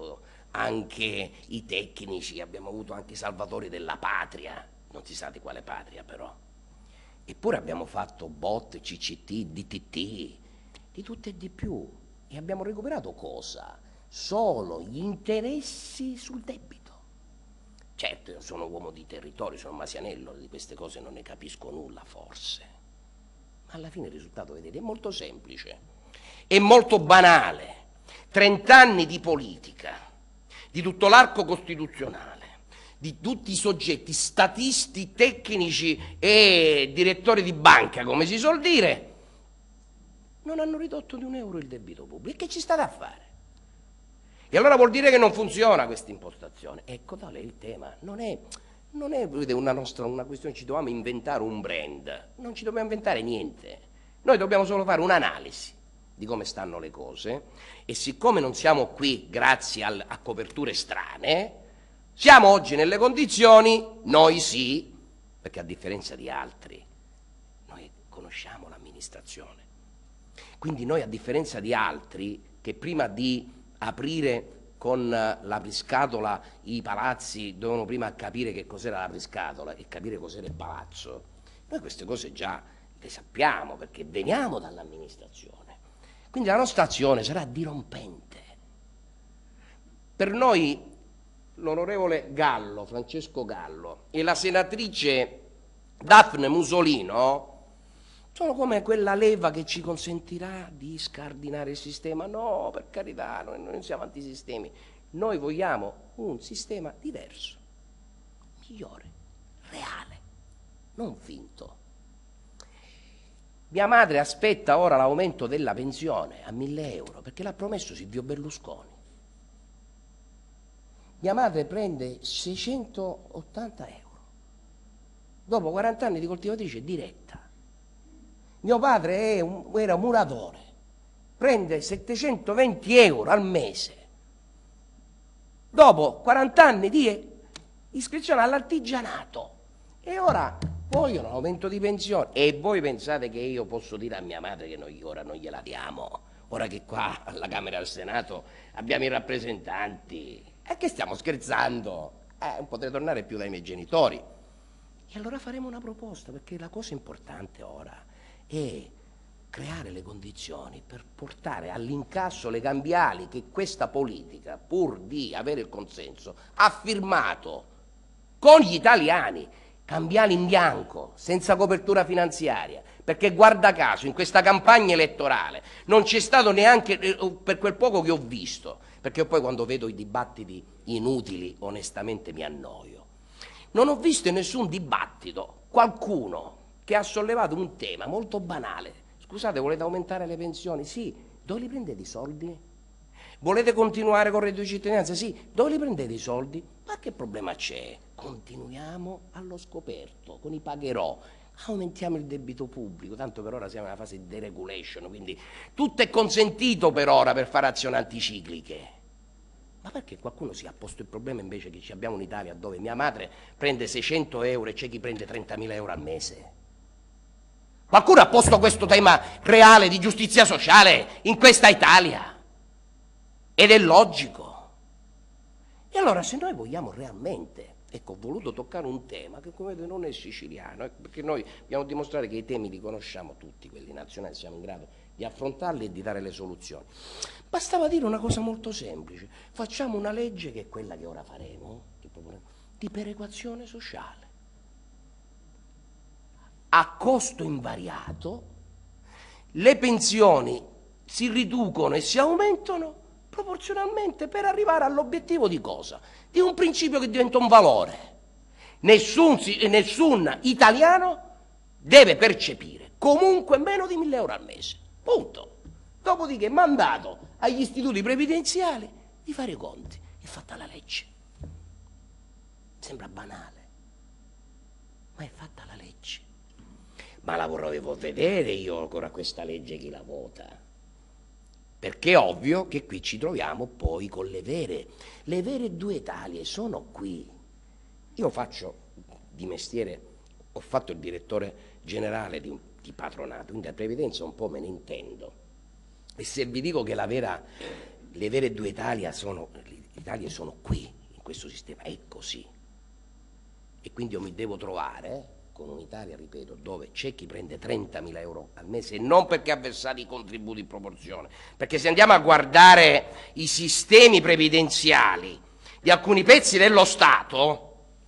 anche i tecnici, abbiamo avuto anche i salvatori della patria, non si sa di quale patria però. Eppure abbiamo fatto B O T, C C T, D T T, di tutto e di più. E abbiamo recuperato cosa? Solo gli interessi sul debito. Certo, io sono uomo di territorio, sono Masianello, di queste cose non ne capisco nulla forse. Ma alla fine il risultato, vedete, è molto semplice, è molto banale. Trent'anni di politica, di tutto l'arco costituzionale, di tutti i soggetti, statisti, tecnici e direttori di banca, come si suol dire, non hanno ridotto di un euro il debito pubblico. E che ci state a fare? E allora vuol dire che non funziona questa impostazione. Ecco, tale è il tema. Non è, non è una nostra una questione, ci dobbiamo inventare un brand, non ci dobbiamo inventare niente. Noi dobbiamo solo fare un'analisi di come stanno le cose e siccome non siamo qui grazie al, a coperture strane, siamo oggi nelle condizioni, noi sì, perché a differenza di altri, noi conosciamo l'amministrazione. Quindi noi a differenza di altri che prima di aprire con l'apriscatola i palazzi dovevano prima capire che cos'era l'apriscatola e capire cos'era il palazzo, noi queste cose già le sappiamo perché veniamo dall'amministrazione. Quindi la nostra azione sarà dirompente. Per noi l'onorevole Gallo, Francesco Gallo, e la senatrice Daphne Musolino sono come quella leva che ci consentirà di scardinare il sistema. No, per carità, noi non siamo antisistemi. Noi vogliamo un sistema diverso, migliore, reale, non finto. Mia madre aspetta ora l'aumento della pensione a mille euro perché l'ha promesso Silvio Berlusconi. Mia madre prende seicentottanta euro dopo quaranta anni di coltivatrice diretta. Mio padre è un, era muratore, prende settecentoventi euro al mese dopo quaranta anni di iscrizione all'artigianato e ora vogliono l'aumento di pensione. E voi pensate che io posso dire a mia madre che noi ora non gliela diamo, ora che qua alla Camera e al Senato abbiamo i rappresentanti? E che stiamo scherzando? Eh, non potrei tornare più dai miei genitori. E allora faremo una proposta, perché la cosa importante ora è creare le condizioni per portare all'incasso le cambiali che questa politica, pur di avere il consenso, ha firmato con gli italiani, cambiali in bianco, senza copertura finanziaria, perché guarda caso in questa campagna elettorale non c'è stato neanche, per quel poco che ho visto, perché poi quando vedo i dibattiti inutili onestamente mi annoio, non ho visto in nessun dibattito qualcuno che ha sollevato un tema molto banale. Scusate, volete aumentare le pensioni? Sì. Dove li prendete i soldi? Volete continuare con il reddito di cittadinanza? Sì. Dove li prendete i soldi? Ma che problema c'è? Continuiamo allo scoperto, con i pagherò. Aumentiamo il debito pubblico, tanto per ora siamo nella fase di deregulation, quindi tutto è consentito per ora per fare azioni anticicliche. Ma perché qualcuno si è posto il problema invece che ci abbiamo un'Italia dove mia madre prende seicento euro e c'è chi prende trentamila euro al mese? Qualcuno ha posto questo tema reale di giustizia sociale in questa Italia? Ed è logico. E allora se noi vogliamo realmente, ecco, ho voluto toccare un tema che come vedete non è siciliano, ecco, perché noi dobbiamo dimostrare che i temi li conosciamo tutti, quelli nazionali, siamo in grado di affrontarli e di dare le soluzioni. Bastava dire una cosa molto semplice: facciamo una legge, che è quella che ora faremo, che proporremo, di perequazione sociale a costo invariato. Le pensioni si riducono e si aumentano proporzionalmente per arrivare all'obiettivo di cosa? Di un principio che diventa un valore. Nessun, nessun italiano deve percepire comunque meno di mille euro al mese, punto. Dopodiché è mandato agli istituti previdenziali di fare i conti. È fatta la legge. Sembra banale, ma è fatta la legge. Ma la vorrei vedere io ancora questa legge chi la vota, perché è ovvio che qui ci troviamo poi con le vere, le vere due Italie sono qui. Io faccio di mestiere, ho fatto il direttore generale di, di patronato, quindi la previdenza un po' me ne intendo, e se vi dico che la vera, le vere due Italie sono i tagli sono qui, in questo sistema, è così. E quindi io mi devo trovare con un'Italia, ripeto, dove c'è chi prende trentamila euro al mese, e non perché ha versato i contributi in proporzione, perché se andiamo a guardare i sistemi previdenziali di alcuni pezzi dello Stato,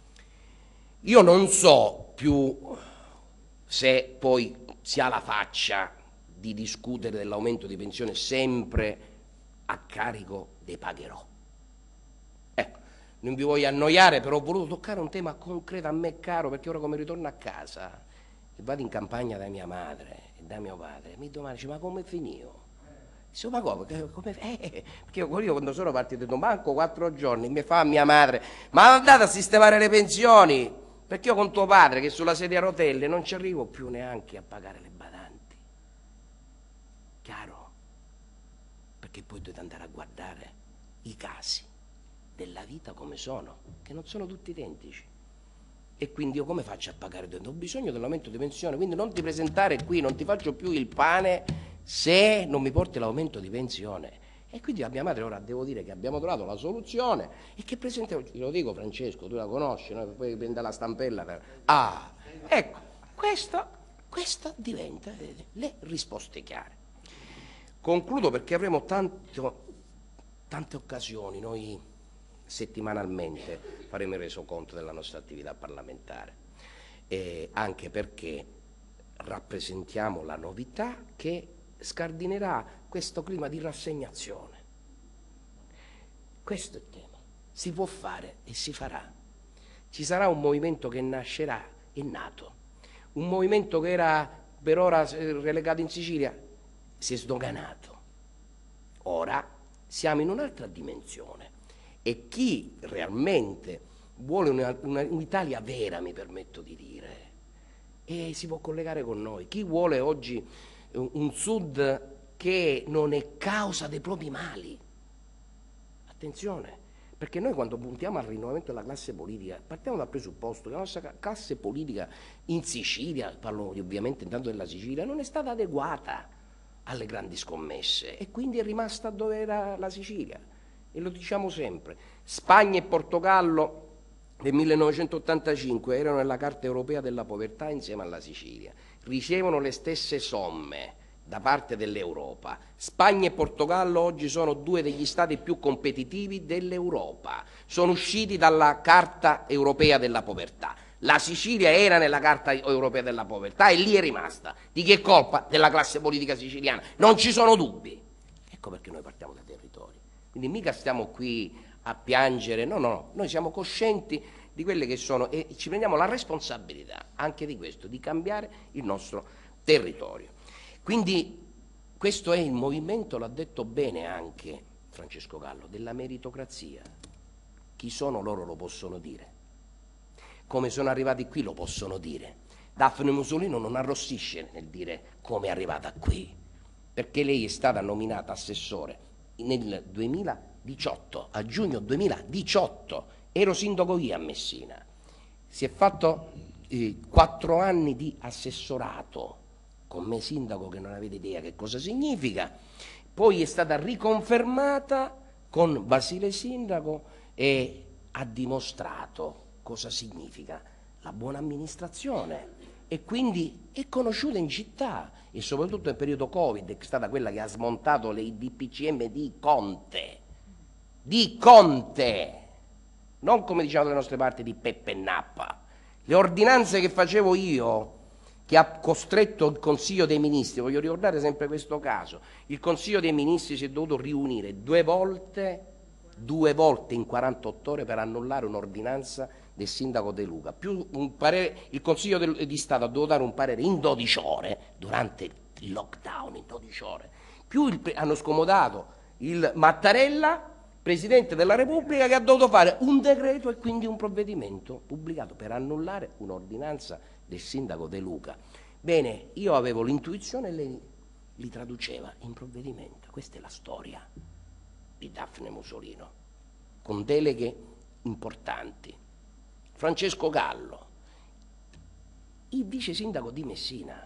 io non so più se poi si ha la faccia di discutere dell'aumento di pensione sempre a carico dei pagherò. Ecco, non vi voglio annoiare, però ho voluto toccare un tema concreto a me caro, perché ora come ritorno a casa e vado in campagna da mia madre e da mio padre, mi domando, ma come finio? Dico, ma come? come eh, perché io quando sono partito, detto, manco quattro giorni, mi fa mia madre, ma andate a sistemare le pensioni, perché io con tuo padre che sulla sedia a rotelle non ci arrivo più neanche a pagare le badanti. Chiaro? Perché poi dovete andare a guardare i casi della vita come sono, che non sono tutti identici. E quindi io come faccio a pagare? Ho bisogno dell'aumento di pensione, quindi non ti presentare qui, non ti faccio più il pane se non mi porti l'aumento di pensione. E quindi a mia madre ora devo dire che abbiamo trovato la soluzione e che presentiamo, lo dico Francesco, tu la conosci, no? Poi prende la stampella per... Ah, ecco, questo, questo diventa vedete, le risposte chiare. Concludo perché avremo tanto, tante occasioni, noi settimanalmente faremo il resoconto della nostra attività parlamentare, e anche perché rappresentiamo la novità che scardinerà questo clima di rassegnazione. Questo è il tema. Si può fare e si farà. Ci sarà un movimento che nascerà, è nato. Un movimento che era per ora relegato in Sicilia, si è sdoganato. Ora siamo in un'altra dimensione e chi realmente vuole una, una, un'Italia vera, mi permetto di dire, e si può collegare con noi. Chi vuole oggi un, un Sud che non è causa dei propri mali. Attenzione, perché noi quando puntiamo al rinnovamento della classe politica partiamo dal presupposto che la nostra classe politica in Sicilia, parlo ovviamente intanto della Sicilia, non è stata adeguata alle grandi scommesse e quindi è rimasta dove era la Sicilia. E lo diciamo sempre, Spagna e Portogallo nel millenovecentottantacinque erano nella Carta Europea della Povertà insieme alla Sicilia, ricevono le stesse somme da parte dell'Europa. Spagna e Portogallo oggi sono due degli stati più competitivi dell'Europa, sono usciti dalla Carta Europea della Povertà. La Sicilia era nella Carta Europea della Povertà e lì è rimasta. Di che colpa? Della classe politica siciliana. Non ci sono dubbi. Ecco perché noi partiamo dai territori. Quindi mica stiamo qui a piangere, no, no, no. Noi siamo coscienti di quelle che sono e ci prendiamo la responsabilità anche di questo, di cambiare il nostro territorio. Quindi questo è il movimento, l'ha detto bene anche Francesco Gallo, della meritocrazia. Chi sono loro lo possono dire. Come sono arrivati qui lo possono dire. Daphne Musolino non arrossisce nel dire come è arrivata qui, perché lei è stata nominata assessore nel duemiladiciotto, a giugno duemiladiciotto, ero sindaco io a Messina. Si è fatto eh, quattro anni di assessorato, con me sindaco che non avete idea che cosa significa, poi è stata riconfermata con Basile sindaco e ha dimostrato cosa significa la buona amministrazione e quindi è conosciuta in città e soprattutto nel periodo Covid è stata quella che ha smontato le D P C M di Conte, di Conte, non come diciamo dalle nostre parti di Peppe Nappa. Le ordinanze che facevo io, che ha costretto il Consiglio dei Ministri, voglio ricordare sempre questo caso, il Consiglio dei Ministri si è dovuto riunire due volte, due volte in quarantotto ore per annullare un'ordinanza del sindaco De Luca, più un parere, il Consiglio di Stato ha dovuto dare un parere in dodici ore, durante il lockdown, in dodici ore, più il, hanno scomodato il Mattarella, Presidente della Repubblica, che ha dovuto fare un decreto e quindi un provvedimento pubblicato per annullare un'ordinanza del sindaco De Luca. Bene, io avevo l'intuizione e lei li traduceva in provvedimento. Questa è la storia di Daphne Musolino, con deleghe importanti. Francesco Gallo, il vice sindaco di Messina,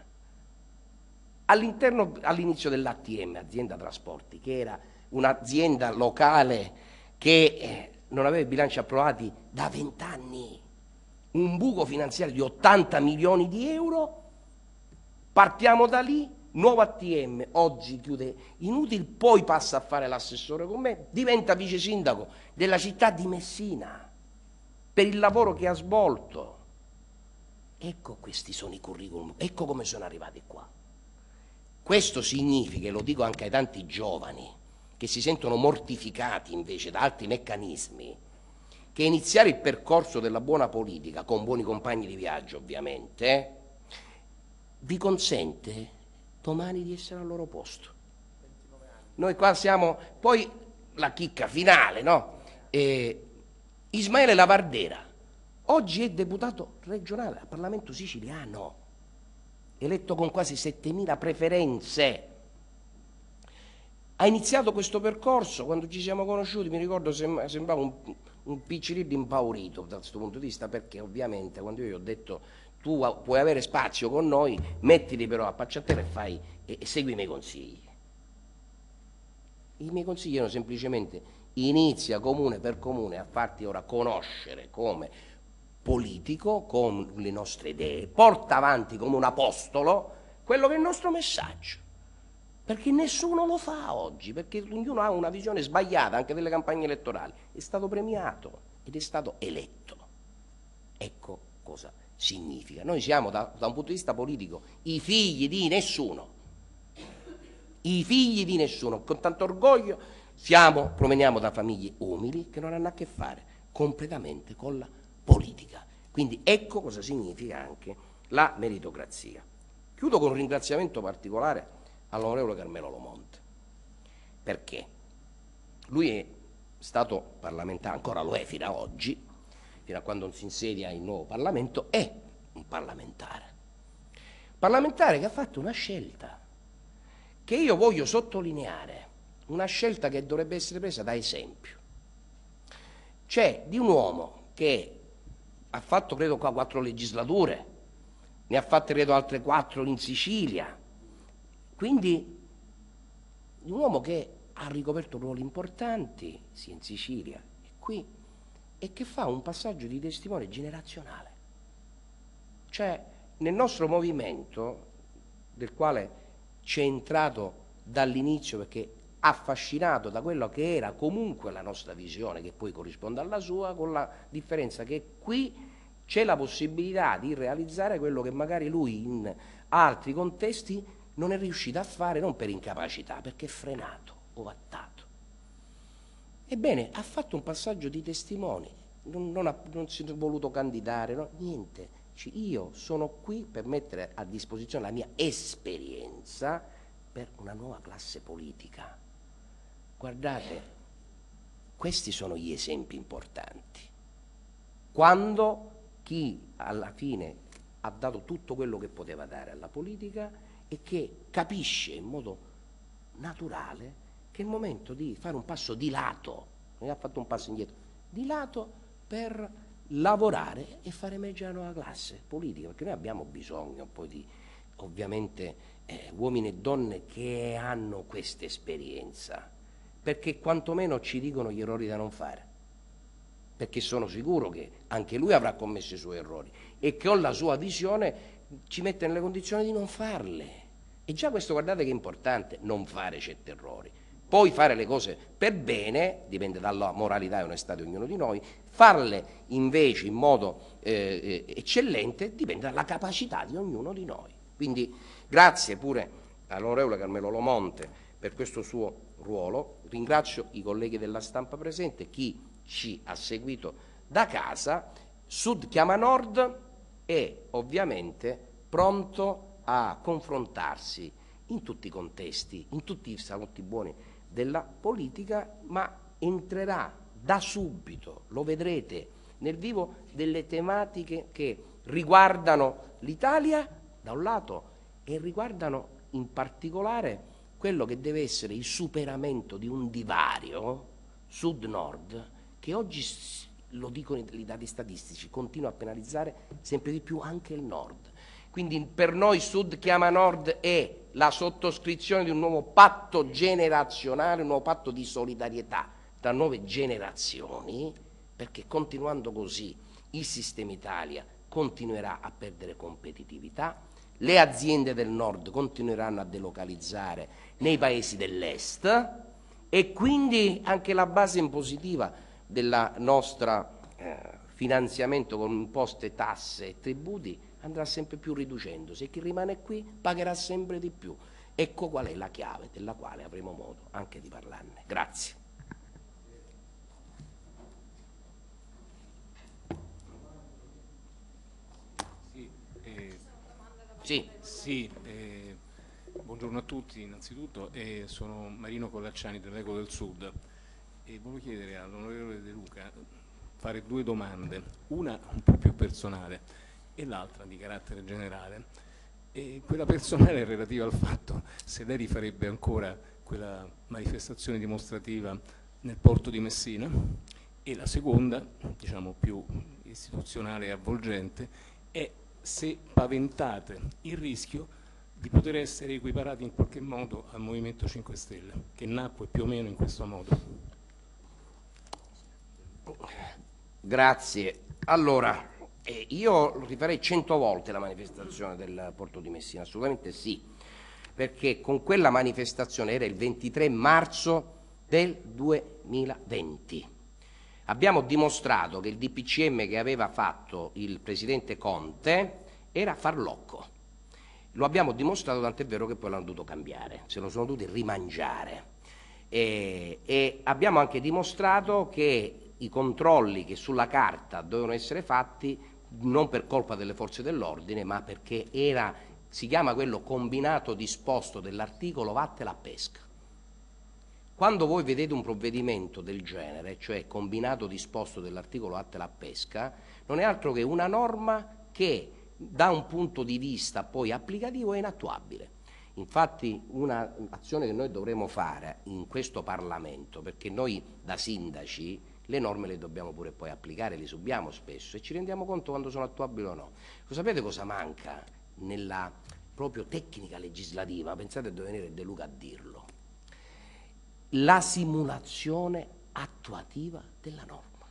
all'interno, all'inizio dell'A T M, azienda trasporti, che era un'azienda locale che eh, non aveva i bilanci approvati da vent'anni, un buco finanziario di ottanta milioni di euro, partiamo da lì, nuovo A T M, oggi chiude inutile, poi passa a fare l'assessore con me, diventa vice sindaco della città di Messina per il lavoro che ha svolto. Ecco, questi sono i curriculum, ecco come sono arrivati qua. Questo significa, e lo dico anche ai tanti giovani che si sentono mortificati invece da altri meccanismi, che iniziare il percorso della buona politica, con buoni compagni di viaggio ovviamente, eh, vi consente domani di essere al loro posto. Noi qua siamo, poi la chicca finale, no? Eh, Ismaele Lavardera, oggi è deputato regionale al Parlamento siciliano, eletto con quasi settemila preferenze. Ha iniziato questo percorso, quando ci siamo conosciuti, mi ricordo, sembrava un, un piccirillo impaurito da questo punto di vista, perché ovviamente quando io gli ho detto tu puoi avere spazio con noi, mettiti però a faccia a terra e, fai, e, e segui i miei consigli. I miei consigli erano semplicemente: inizia comune per comune a farti ora conoscere come politico, con le nostre idee, porta avanti come un apostolo quello che è il nostro messaggio, perché nessuno lo fa oggi, perché ognuno ha una visione sbagliata anche delle campagne elettorali. È stato premiato ed è stato eletto. Ecco cosa significa. Noi siamo da, da un punto di vista politico i figli di nessuno, i figli di nessuno, con tanto orgoglio siamo, proveniamo da famiglie umili che non hanno a che fare completamente con la politica. Quindi ecco cosa significa anche la meritocrazia. Chiudo con un ringraziamento particolare all'onorevole Carmelo Lomonte, perché lui è stato parlamentare, ancora lo è fino a oggi, fino a quando non si insedia il nuovo Parlamento, è un parlamentare. Parlamentare che ha fatto una scelta che io voglio sottolineare, una scelta che dovrebbe essere presa da esempio. C'è di un uomo che ha fatto credo qua quattro legislature, ne ha fatte credo altre quattro in Sicilia, quindi di un uomo che ha ricoperto ruoli importanti sia in Sicilia e qui, e che fa un passaggio di testimone generazionale. Cioè, nel nostro movimento, del quale c'è entrato dall'inizio perché affascinato da quello che era comunque la nostra visione, che poi corrisponde alla sua, con la differenza che qui c'è la possibilità di realizzare quello che magari lui in altri contesti non è riuscito a fare, non per incapacità, perché è frenato, ovattato. Ebbene, ha fatto un passaggio di testimoni, non, non, ha, non si è voluto candidare, no, niente. Io sono qui per mettere a disposizione la mia esperienza per una nuova classe politica. Guardate, questi sono gli esempi importanti. Quando chi alla fine ha dato tutto quello che poteva dare alla politica e che capisce in modo naturale che è il momento di fare un passo di lato, non ha fatto un passo indietro, di lato per lavorare e far emergere la nuova classe politica, perché noi abbiamo bisogno poi di, ovviamente, eh, uomini e donne che hanno questa esperienza, perché quantomeno ci dicono gli errori da non fare, perché sono sicuro che anche lui avrà commesso i suoi errori e che con la sua visione ci mette nelle condizioni di non farle. E già questo, guardate che è importante, non fare certi errori. Poi fare le cose per bene, dipende dalla moralità e onestà di ognuno di noi, farle invece in modo eh, eccellente dipende dalla capacità di ognuno di noi. Quindi grazie pure all'onorevole Carmelo Lomonte per questo suo ruolo, ringrazio i colleghi della stampa presente, chi ci ha seguito da casa. Sud chiama Nord è ovviamente pronto a confrontarsi in tutti i contesti, in tutti i salotti buoni della politica, ma entrerà da subito, lo vedrete, nel vivo delle tematiche che riguardano l'Italia da un lato e riguardano in particolare quello che deve essere il superamento di un divario sud-nord che oggi, lo dicono i dati statistici, continua a penalizzare sempre di più anche il nord. Quindi per noi Sud chiama Nord è la sottoscrizione di un nuovo patto generazionale, un nuovo patto di solidarietà tra nuove generazioni, perché continuando così il sistema Italia continuerà a perdere competitività, le aziende del nord continueranno a delocalizzare nei paesi dell'est e quindi anche la base impositiva del nostro eh, finanziamento con imposte, tasse e tributi andrà sempre più riducendosi e chi rimane qui pagherà sempre di più. Ecco qual è la chiave della quale avremo modo anche di parlarne. Grazie. Sì, eh, Sì. sì eh, buongiorno a tutti innanzitutto, eh, sono Marino Collacciani dell'Eco del Sud e volevo chiedere all'onorevole De Luca fare due domande, una un po' più personale e l'altra di carattere generale. E quella personale è relativa al fatto se lei rifarebbe ancora quella manifestazione dimostrativa nel porto di Messina, e la seconda, diciamo più istituzionale e avvolgente, è se paventate il rischio di poter essere equiparati in qualche modo al Movimento cinque Stelle, che nacque più o meno in questo modo. Grazie. Allora, eh, io rifarei cento volte la manifestazione del porto di Messina, assolutamente sì, perché con quella manifestazione era il ventitré marzo del duemilaventi. Abbiamo dimostrato che il D P C M che aveva fatto il presidente Conte era farlocco. Lo abbiamo dimostrato, tant'è vero che poi l'hanno dovuto cambiare, se lo sono dovuti rimangiare. E, e abbiamo anche dimostrato che i controlli che sulla carta dovevano essere fatti non per colpa delle forze dell'ordine, ma perché era, si chiama quello combinato disposto dell'articolo vattela a pesca. Quando voi vedete un provvedimento del genere, cioè combinato disposto dell'articolo vattela a pesca, non è altro che una norma che da un punto di vista poi applicativo è inattuabile. Infatti un'azione che noi dovremo fare in questo Parlamento, perché noi da sindaci le norme le dobbiamo pure poi applicare, le subiamo spesso e ci rendiamo conto quando sono attuabili o no. Lo sapete cosa manca nella proprio tecnica legislativa? Pensate a dove venire De Luca a dirlo. La simulazione attuativa della norma.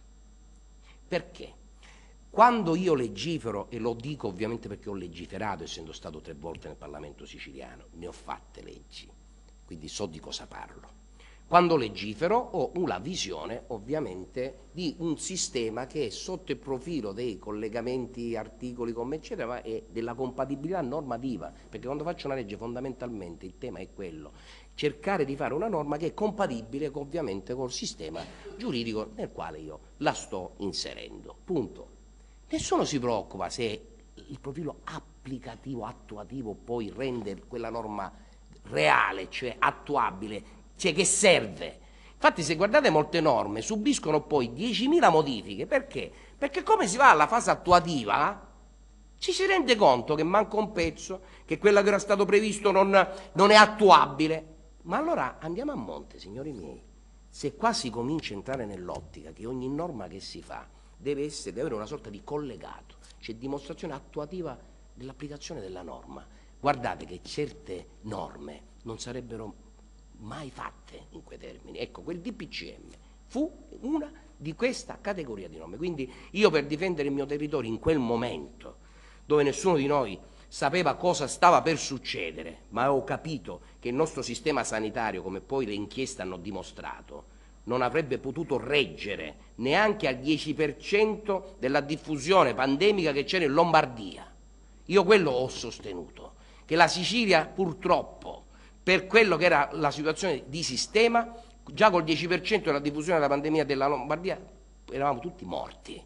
Perché? Quando io legifero, e lo dico ovviamente perché ho legiferato, essendo stato tre volte nel Parlamento siciliano, ne ho fatte leggi, quindi so di cosa parlo. Quando legifero ho una visione ovviamente di un sistema che è sotto il profilo dei collegamenti, articoli, commi, eccetera, e della compatibilità normativa, perché quando faccio una legge fondamentalmente il tema è quello, cercare di fare una norma che è compatibile ovviamente col sistema giuridico nel quale io la sto inserendo. Punto. Nessuno si preoccupa se il profilo applicativo, attuativo poi rende quella norma reale, cioè attuabile, cioè che serve. Infatti se guardate molte norme subiscono poi diecimila modifiche, perché? Perché come si va alla fase attuativa ci si rende conto che manca un pezzo, che quello che era stato previsto non, non è attuabile. Ma allora andiamo a monte, signori miei, se qua si comincia a entrare nell'ottica che ogni norma che si fa deve, essere, deve avere una sorta di collegato, cioè dimostrazione attuativa dell'applicazione della norma, guardate che certe norme non sarebbero mai fatte in quei termini. Ecco, quel D P C M fu una di questa categoria di norme. Quindi io, per difendere il mio territorio in quel momento, dove nessuno di noi sapeva cosa stava per succedere, ma avevo capito che il nostro sistema sanitario, come poi le inchieste hanno dimostrato, non avrebbe potuto reggere neanche al dieci per cento della diffusione pandemica che c'era in Lombardia. Io quello ho sostenuto, che la Sicilia purtroppo, per quello che era la situazione di sistema, già col dieci per cento della diffusione della pandemia della Lombardia eravamo tutti morti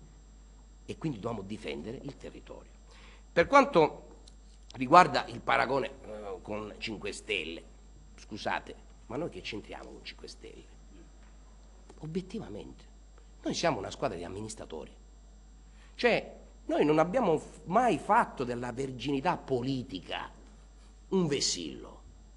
e quindi dovevamo difendere il territorio. Per quanto riguarda il paragone eh, con cinque Stelle, scusate, ma noi che c'entriamo con cinque Stelle? Obiettivamente, noi siamo una squadra di amministratori, cioè noi non abbiamo mai fatto della verginità politica un vessillo,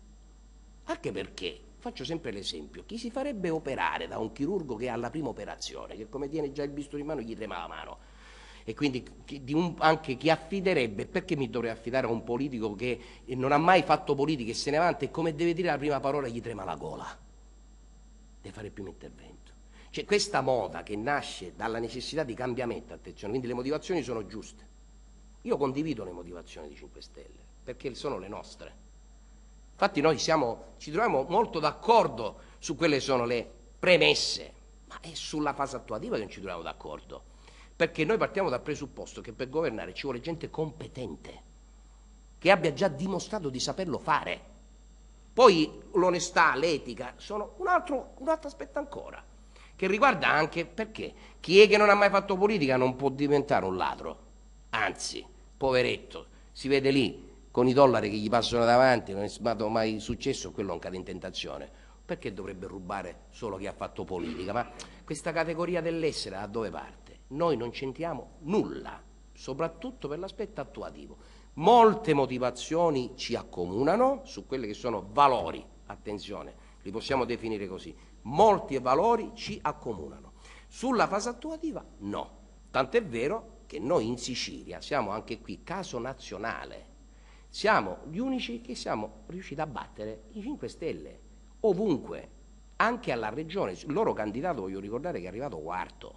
anche perché, faccio sempre l'esempio, chi si farebbe operare da un chirurgo che ha la prima operazione, che come tiene già il bisturi in mano gli trema la mano, e quindi di un, anche chi affiderebbe, perché mi dovrei affidare a un politico che non ha mai fatto politica e se ne vanta e come deve dire la prima parola gli trema la gola, deve fare il primo intervento. Cioè questa moda che nasce dalla necessità di cambiamento, attenzione, quindi le motivazioni sono giuste. Io condivido le motivazioni di cinque Stelle, perché sono le nostre. Infatti noi siamo, ci troviamo molto d'accordo su quelle che sono le premesse, ma è sulla fase attuativa che non ci troviamo d'accordo, perché noi partiamo dal presupposto che per governare ci vuole gente competente, che abbia già dimostrato di saperlo fare. Poi l'onestà, l'etica, sono un altro, un altro aspetto ancora, che riguarda anche perché chi è che non ha mai fatto politica non può diventare un ladro, anzi, poveretto, si vede lì con i dollari che gli passano davanti, non è stato mai successo, quello non cade in tentazione. Perché dovrebbe rubare solo chi ha fatto politica? Ma questa categoria dell'essere da dove parte? Noi non c'entriamo nulla, soprattutto per l'aspetto attuativo. Molte motivazioni ci accomunano su quelli che sono valori, attenzione, li possiamo definire così, molti valori ci accomunano. Sulla fase attuativa no, tant'è vero che noi in Sicilia siamo anche qui caso nazionale, siamo gli unici che siamo riusciti a battere i cinque Stelle, ovunque, anche alla regione. Il loro candidato, voglio ricordare, che è arrivato quarto.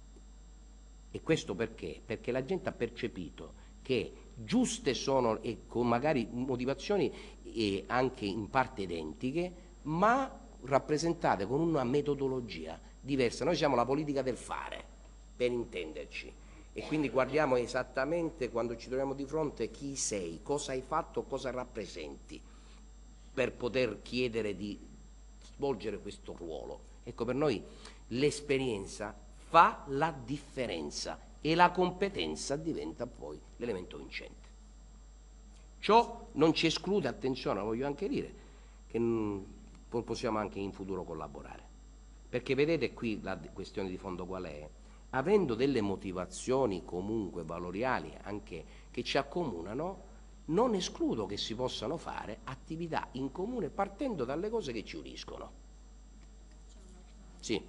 E questo perché? Perché la gente ha percepito che giuste sono, e con magari motivazioni e anche in parte identiche, ma rappresentate con una metodologia diversa. Noi siamo la politica del fare, per intenderci, e quindi guardiamo esattamente, quando ci troviamo di fronte, chi sei, cosa hai fatto, cosa rappresenti, per poter chiedere di svolgere questo ruolo. Ecco, per noi l'esperienza fa la differenza e la competenza diventa poi l'elemento vincente. Ciò non ci esclude, attenzione, lo voglio anche dire, che possiamo anche in futuro collaborare, perché vedete qui la questione di fondo qual è? Avendo delle motivazioni comunque valoriali anche che ci accomunano, non escludo che si possano fare attività in comune partendo dalle cose che ci uniscono. Sì.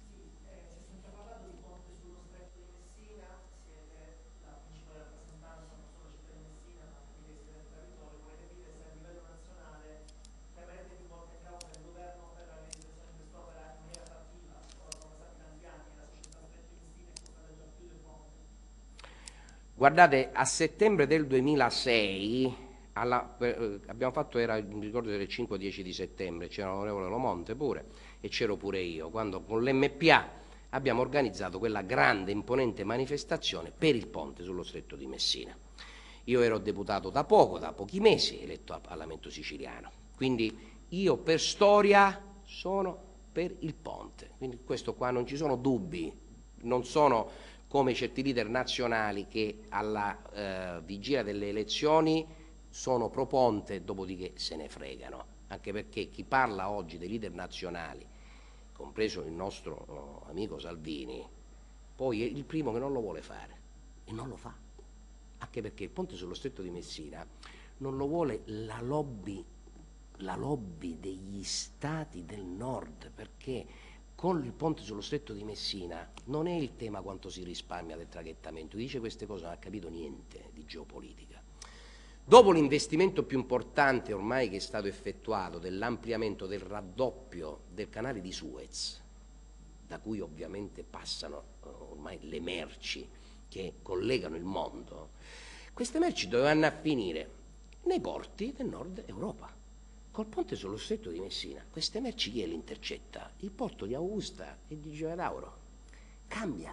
Guardate, a settembre del duemilasei, alla, eh, abbiamo fatto, era, mi ricordo era il cinque o dieci di settembre, c'era l'onorevole Lomonte pure, e c'ero pure io, quando con l'M P A abbiamo organizzato quella grande, imponente manifestazione per il ponte sullo Stretto di Messina. Io ero deputato da poco, da pochi mesi, eletto al Parlamento siciliano, quindi io per storia sono per il ponte, quindi questo qua non ci sono dubbi, non sono come certi leader nazionali che alla eh, vigilia delle elezioni sono pro ponte, dopodiché se ne fregano, anche perché chi parla oggi dei leader nazionali, compreso il nostro oh, amico Salvini, poi è il primo che non lo vuole fare e non lo fa, anche perché il ponte sullo Stretto di Messina non lo vuole la lobby, la lobby degli stati del nord, perché con il ponte sullo Stretto di Messina non è il tema quanto si risparmia del traghettamento, chi dice queste cose non ha capito niente di geopolitica. Dopo l'investimento più importante ormai che è stato effettuato dell'ampliamento, del raddoppio del canale di Suez, da cui ovviamente passano ormai le merci che collegano il mondo, queste merci dovevano finire nei porti del nord Europa. Col ponte sullo Stretto di Messina, queste merci chi le intercetta? Il porto di Augusta e di Gioia Tauro. Cambia,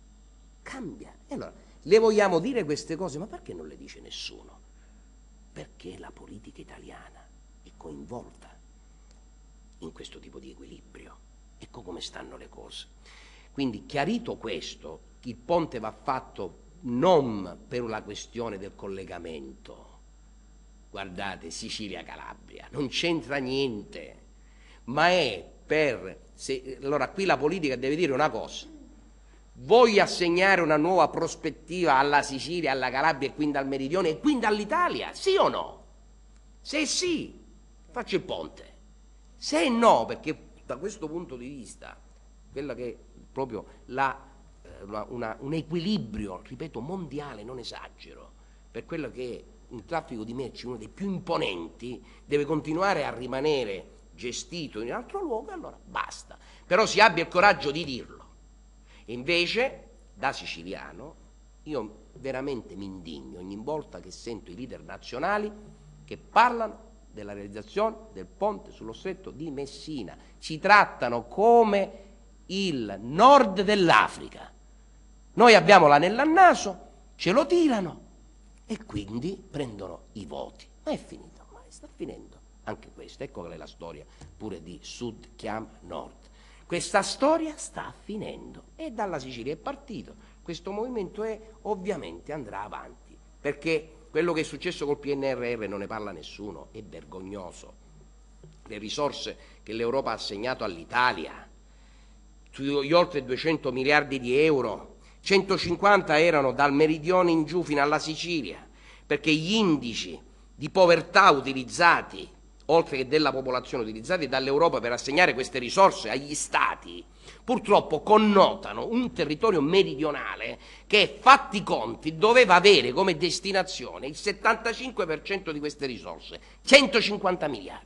cambia. E allora, le vogliamo dire queste cose, ma perché non le dice nessuno? Perché la politica italiana è coinvolta in questo tipo di equilibrio. Ecco come stanno le cose. Quindi, chiarito questo, il ponte va fatto non per la questione del collegamento. Guardate, Sicilia-Calabria, non c'entra niente, ma è per... Se, allora qui la politica deve dire una cosa: voglio assegnare una nuova prospettiva alla Sicilia, alla Calabria e quindi al Meridione e quindi all'Italia, sì o no? Se sì, faccio il ponte. Se no, perché da questo punto di vista, quella che è proprio la, una, un equilibrio, ripeto, mondiale, non esagero, per quello che è un traffico di merci, uno dei più imponenti, deve continuare a rimanere gestito in un altro luogo, e allora basta. Però si abbia il coraggio di dirlo. E invece, da siciliano, io veramente mi indigno ogni volta che sento i leader nazionali che parlano della realizzazione del ponte sullo stretto di Messina. Ci trattano come il nord dell'Africa. Noi abbiamo l'anello al naso, ce lo tirano e quindi prendono i voti. Ma è finito, ma sta finendo anche questo. Ecco qual è la storia pure di Sud chiama Nord. Questa storia sta finendo e dalla Sicilia è partito. Questo movimento è ovviamente andrà avanti, perché quello che è successo col P N R R non ne parla nessuno, è vergognoso. Le risorse che l'Europa ha assegnato all'Italia, gli oltre duecento miliardi di euro, centocinquanta erano dal meridione in giù fino alla Sicilia, perché gli indici di povertà utilizzati, oltre che della popolazione, utilizzati dall'Europa per assegnare queste risorse agli Stati, purtroppo connotano un territorio meridionale che, fatti i conti, doveva avere come destinazione il settantacinque per cento di queste risorse, centocinquanta miliardi.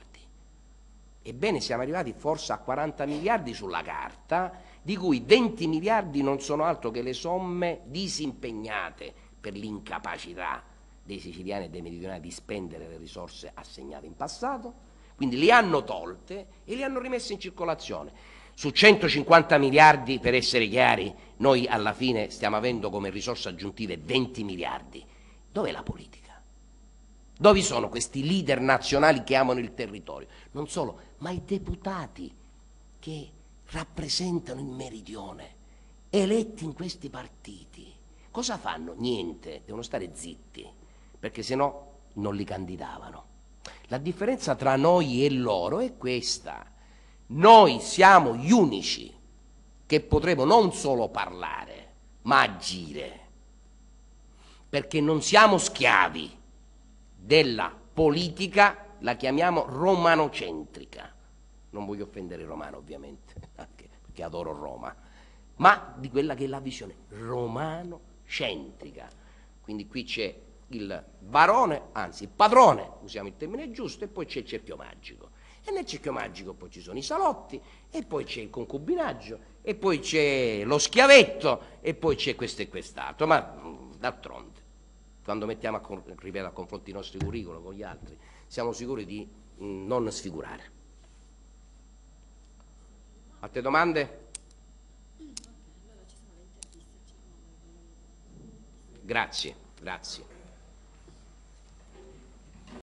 Ebbene, siamo arrivati forse a quaranta miliardi sulla carta, di cui venti miliardi non sono altro che le somme disimpegnate per l'incapacità dei siciliani e dei meridionali di spendere le risorse assegnate in passato, quindi le hanno tolte e le hanno rimesse in circolazione. Su centocinquanta miliardi, per essere chiari, noi alla fine stiamo avendo come risorse aggiuntive venti miliardi. Dov'è la politica? Dove sono questi leader nazionali che amano il territorio? Non solo, ma i deputati che rappresentano il meridione, eletti in questi partiti. Cosa fanno? Niente, devono stare zitti, perché sennò non li candidavano. La differenza tra noi e loro è questa. Noi siamo gli unici che potremo non solo parlare, ma agire, perché non siamo schiavi della politica, la chiamiamo romanocentrica. Non voglio offendere il romano, ovviamente, anche perché adoro Roma, ma di quella che è la visione romanocentrica. Quindi qui c'è il barone, anzi il padrone, usiamo il termine giusto, e poi c'è il cerchio magico. E nel cerchio magico poi ci sono i salotti, e poi c'è il concubinaggio, e poi c'è lo schiavetto, e poi c'è questo e quest'altro. Ma d'altronde, quando mettiamo a, ripeto, a confronto i nostri curriculum con gli altri, siamo sicuri di mh, non sfigurare. Altre domande? Grazie, grazie.